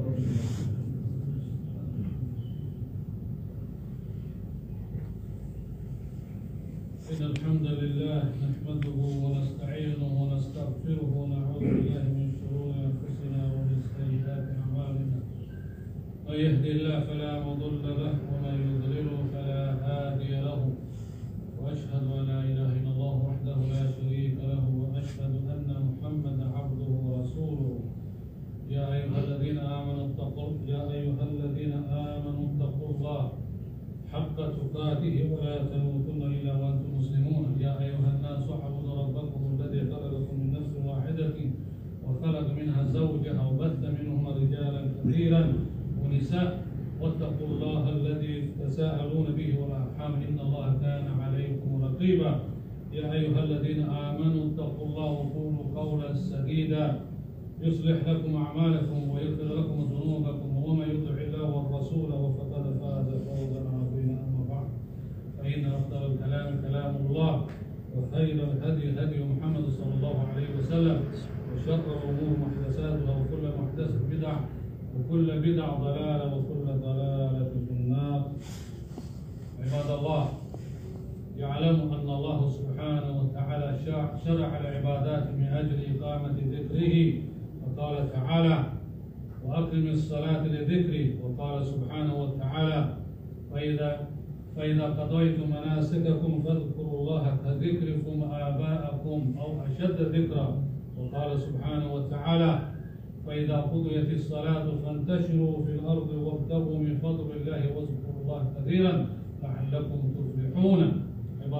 إن الحمد لله نحمده ونستعينه ونستغفره ونعوذ بالله من شرور أنفسنا ومن سيئات أعمالنا من يهد الله فلا مضل له ومن يضلله فلا هادي له وأشهد أن لا إله إلا الله وحده لا شريك له وأشهد أن محمدا عبده ورسوله يا أيها الذين آمنوا اتقوا يا أيها الذين آمنوا اتقوا الله حق تقاته ولا تموتن إلا وأنتم مسلمون يا أيها الناس اعبدوا ربكم الذي خلقكم من نفس واحدة وخلق منها زوجها وبث منهما رجالا كثيرا ونساء واتقوا الله الذي تساءلون به والأرحام إن الله كان عليكم رقيبا يا أيها الذين آمنوا اتقوا الله وقولوا قولا سديدا يصلح لكم أعمالكم ويغفر لكم ذنوبكم ومن يطع الله والرسول فقد فاز فوزا عظيما أما بعد فإن أفضل الكلام كلام الله وخير الهدي هدي محمد صلى الله عليه وسلم وشر الأمور محدثاتها وكل محدثة بدعة وكل بدعة ضلالة وكل ضلالة في النار. عباد الله، يعلم أن الله سبحانه وتعالى شرع العبادات من أجل إقامة ذكره، وقال تعالى: وأقم الصلاة لذكري، وقال سبحانه وتعالى: فإذا فإذا قضيتم مناسككم فاذكروا الله كذكركم آباءكم أو أشد ذكرا، وقال سبحانه وتعالى: فإذا قضيت الصلاة فانتشروا في الأرض وابتغوا من فضل الله واذكروا الله كثيرا لعلكم تفلحون. عباد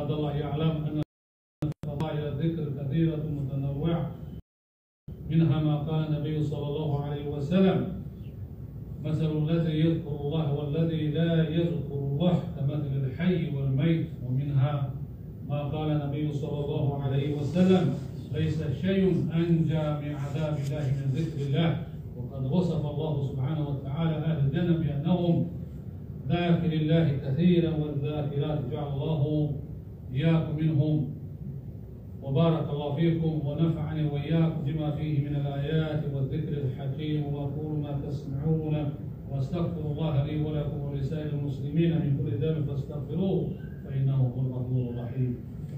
عباد الله يعلم أن فضائل الذكر كثيرة متنوعة، منها ما قال النبي صلى الله عليه وسلم: مثل الذي يذكر الله والذي لا يذكر الله كمثل الحي والميت. ومنها ما قال النبي صلى الله عليه وسلم: ليس شيء أنجى من عذاب الله من ذكر الله. وقد وصف الله سبحانه وتعالى أهل الجنة بأنهم ذاكر الله كثيرا والذاكرات، جعل الله إياكم منهم. وبارك الله فيكم ونفعني وإياكم بما فيه من الآيات والذكر الحكيم. وأقول ما تسمعون وأستغفر الله لي ولكم ولسائر المسلمين من كل ذنب فاستغفروه فإنه هو الغفور الرحيم.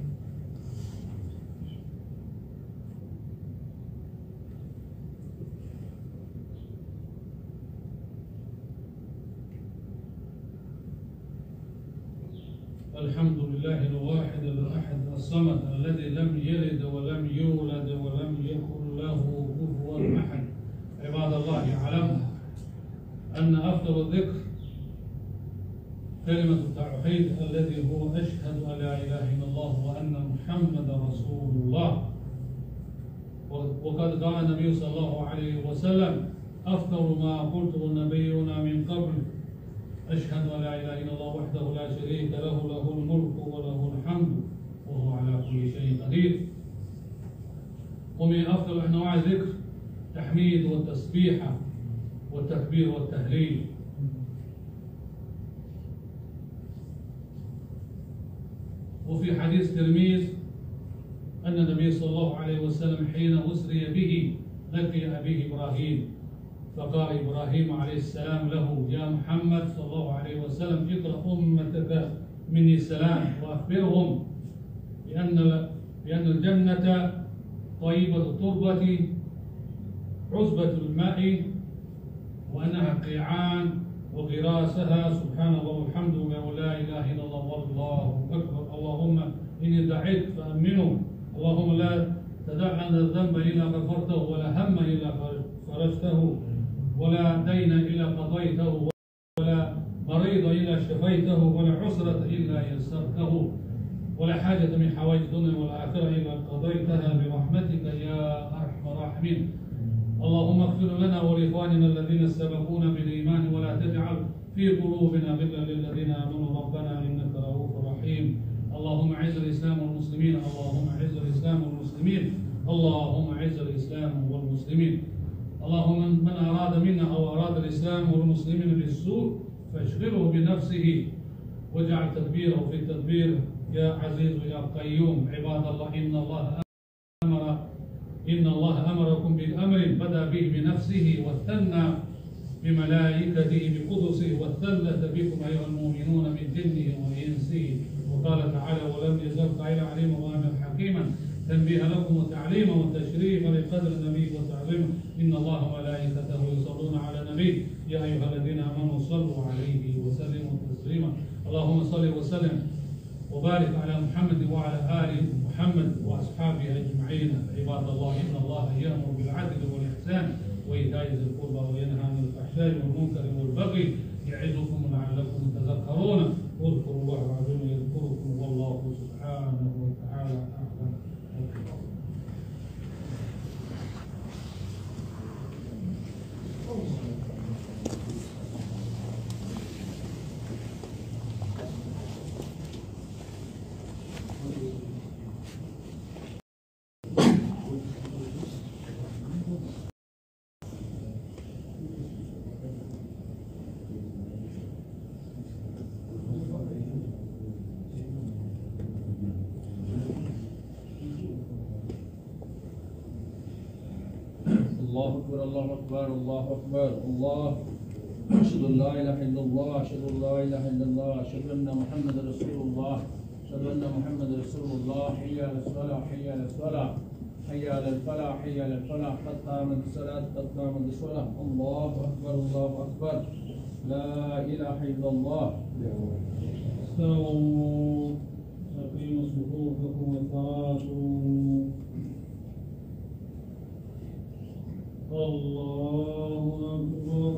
الحمد لله الواحد الأحد الصمد الذي لم يلد ولم يولد ولم يكن له كفوا أحد. عباد الله يعلم أن أفضل الذكر كلمة التوحيد الذي هو أشهد أن لا إله إلا الله وأن محمدا رسول الله. وقد قال النبي صلى الله عليه وسلم: أفضل ما قلته النبيون من قبل أشهد أن لا إله إلا الله وحده لا شريك له، له الملك وله الحمد وهو على كل شيء قدير. ومن أفضل أنواع الذكر التحميد والتسبيح والتكبير والتهليل. وفي حديث ترمذي أن النبي صلى الله عليه وسلم حين أسري به لقي أبيه إبراهيم، فقال إبراهيم عليه السلام له: يا محمد صلى الله عليه وسلم اقرأ أمتك مني السلام وأخبرهم بأن بأن الجنة طيبة التربة عزبة الماء وأنها قيعان وغراسها سبحان الله والحمد لله ولا إله إلا الله والله أكبر. اللهم إني دعيت فأمنه. اللهم لا تدع لنا الذنب إلا غفرته ولا هم إلا فرجته ولا دين إلا قضيته ولا مريض إلا شفيته ولا عسرة إلا يسرته ولا حاجة من حوائج الدنيا والآخرة إلا قضيتها برحمتك يا أرحم الراحمين. اللهم اغفر لنا ولإخواننا الذين سبقونا بالإيمان ولا تجعل في قلوبنا غلا للذين آمنوا ربنا إنك رؤوف رحيم. اللهم أعز الإسلام والمسلمين. اللهم أعز الإسلام والمسلمين. اللهم أعز الإسلام والمسلمين. اللهم من أراد منا أو أراد الإسلام والمسلمين بالسوء فاشغله بنفسه واجعل تدبيره في التدبير يا عزيز يا قيوم. عباد الله إن الله أمر إن الله أمركم بالأمر بدأ به بنفسه وثنى بملائكته بقدسه وثلث بكم أيها المؤمنون من جنه وإنسه. وقال تعالى: ولم يزل تعالى عليما وآمر حكيما تنبيه لكم وتعليما وتشريفا لقدر النبي وتعظيما. إن الله وملائكته يصلون على النبي يا أيها الذين آمنوا صلوا عليه وسلموا تسليما. اللهم صل وسلم وبارك على محمد وعلى آل محمد وأصحابه أجمعين. عباد الله إن الله يأمر بالعدل والإحسان وإيتاء ذي القربى وينهى عن الفحشاء والمنكر والبغي يعظكم لعلكم تذكرون. اذكروا الله العظيم يذكركم والله سبحانه وتعالى أعلم. الله أكبر الله أكبر الله أكبر الله أشهد أن لا إله إلا الله أشهد أن لا إله إلا الله أشهد أن محمد رسول الله أشهد أن محمد رسول الله. حي على الصلاة حي على الصلاة حي على الفلاح حي على الفلاح قد قامت الصلاة قد قامت الصلاة. الله أكبر الله أكبر لا إله إلا الله. استووا أقيموا صفوفكم وتراصوا. الله أكبر.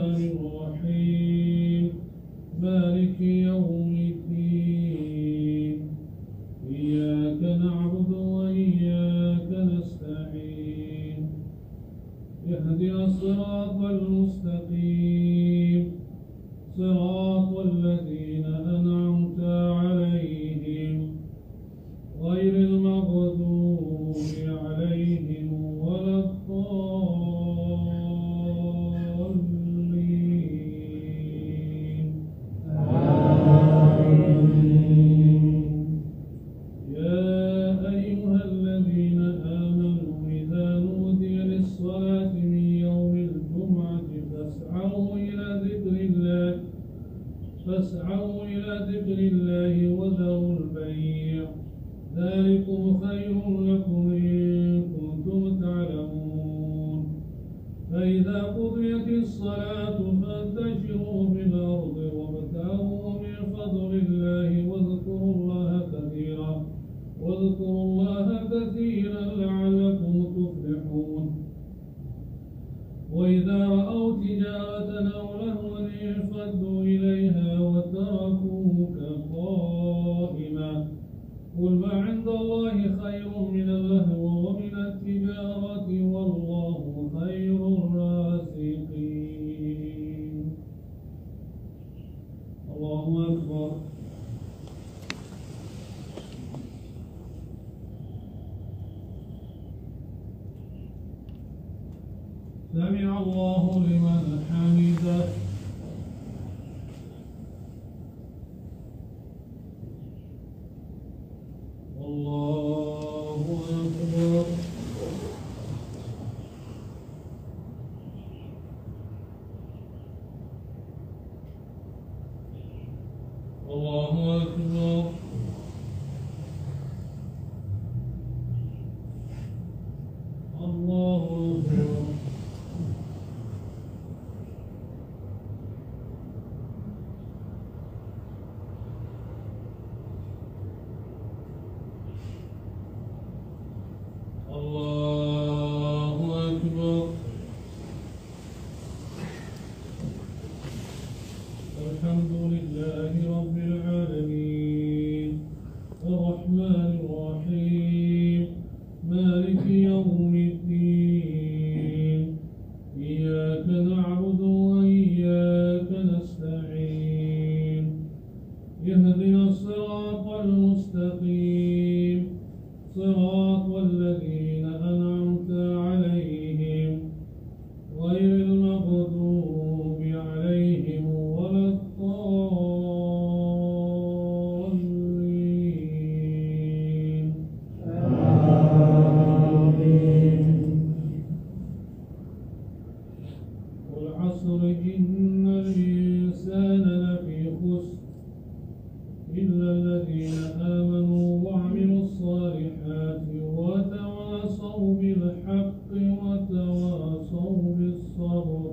الرحمن الرحيم مالك يوم الدين إياك نعبد وإياك نستعين اهدنا الصراط المستقيم صراط الذين أنعمت عليهم غير المغضوب عليهم ولا الضالين يا أيها الذين آمنوا إذا نودي للصلاة من يوم الجمعة فاسعوا إلى ذكر الله فاسعوا إلى ذكر الله وذروا البيع ذلكم خير لكم إن كنتم تعلمون فإذا قضيت الصلاة فانتشروا في الأرض وابتغوا من فضل الله واذكروا الله كثيرا واذكروا الله كثيرا لعلكم تفلحون وإذا رأوا تجارة أو لهوا انفضوا إليها وتركوك قائما قل ما عند الله خير من اللهو ومن التجارة والله خير الرازقين الله أكبر سمع الله لمن حمده الله أكبر الله أكبر الله أكبر الله أكبر الحمد لله رب العالمين الرحمن الرحيم مالك يوم الدين إياك نعبد وإياك نستعين اهدنا الصراط المستقيم صراط الذين أنعمت عليهم غير المغضوب عليهم ولا الضالين آمين والعصر إن الإنسان لفي خسر إلا الذين آمنوا وعملوا الصالحات وتواصوا بالحق وتواصوا بالصبر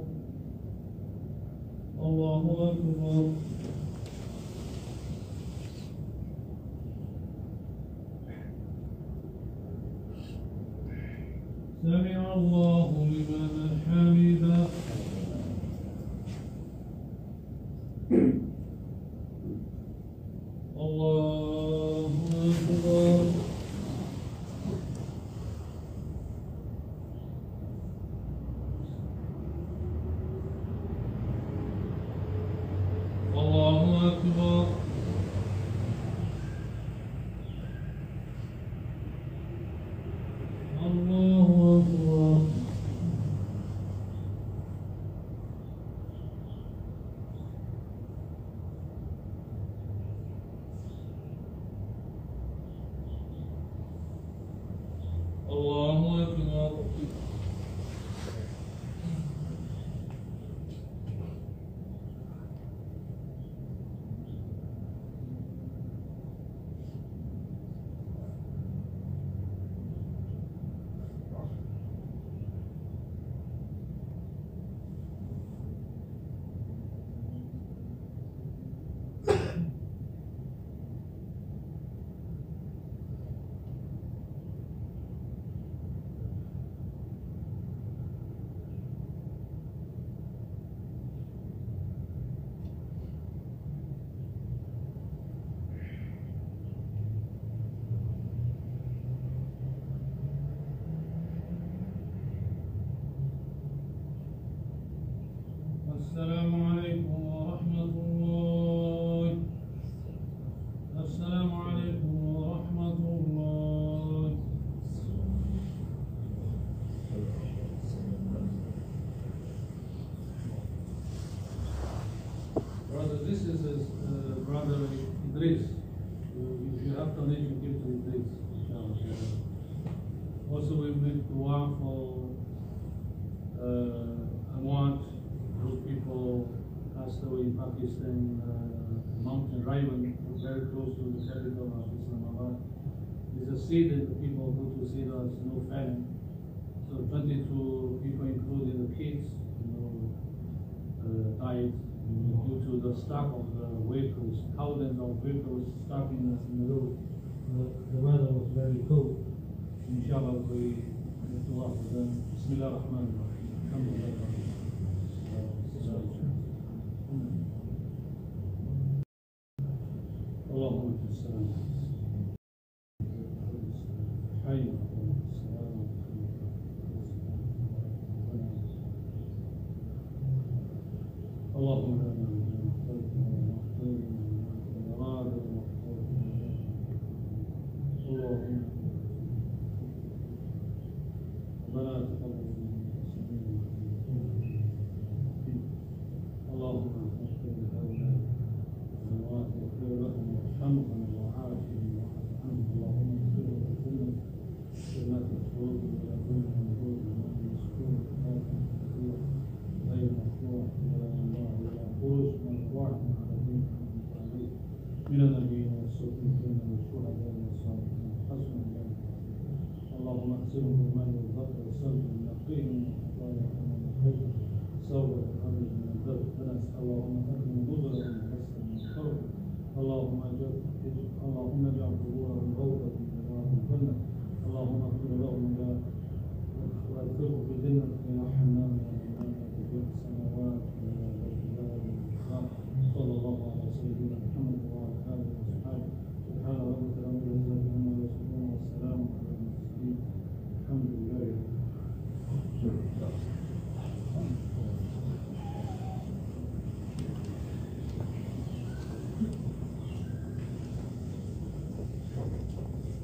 الله أكبر سمع الله لمن حمده الله أكبر الله أكبر الله أكبر الله أكبر السلام عليكم ورحمة الله. السلام عليكم ورحمة الله. Brother, this is his, uh, brother Idris. If you have donation, give to Idris. Also, we make dua for uh, Amwat, those people passed away in Pakistan, uh, Mountain Raven, very close to the capital of Islamabad. It's a seed that the people who to see us no famine. So twenty-two people, including the kids, you know, uh, died due to the stock of the vehicles, thousands of vehicles stuck in the, in the road. The, the weather was very cold. Inshallah, we make dua for them. Bismillah ar-Rahman ar-Rahim. Alhamdulillah. اللهم في السلام حي السلام اللهم لنا اللهم ولا تقبل اللهم اغفر لهؤلاء الأموات واغفر لهم وارحمهم وعافهم واعف عنهم اللهم اغفر لهم جنات الخلود ولا كل موجود ومن مسكون غير مفتوح ولا الله ولا خروج من الواحد على دين من النبيين والصديقين والشهداء والصالحين حسن ذلك اللهم اغسلهم بالماء والبر والثلج ونقيهم من الخطايا كما نقيت ثوب الحمد من الدرس فنس اللهم اكرم نزلهم وحسن من الخلق اللهم اجعل اللهم اجعل قبورهم روضة من رياض الجنة اللهم اغفر لهم وادخلهم في الجنة يا حنان يا منان يا كبير السماوات يا ذا الجلال والاكرام صلى الله على سيدنا محمد وعلى اله وصحبه سبحان ربك رب العزة عما يصفون والسلام على المرسلين الحمد لله رب العالمين.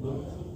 الضبط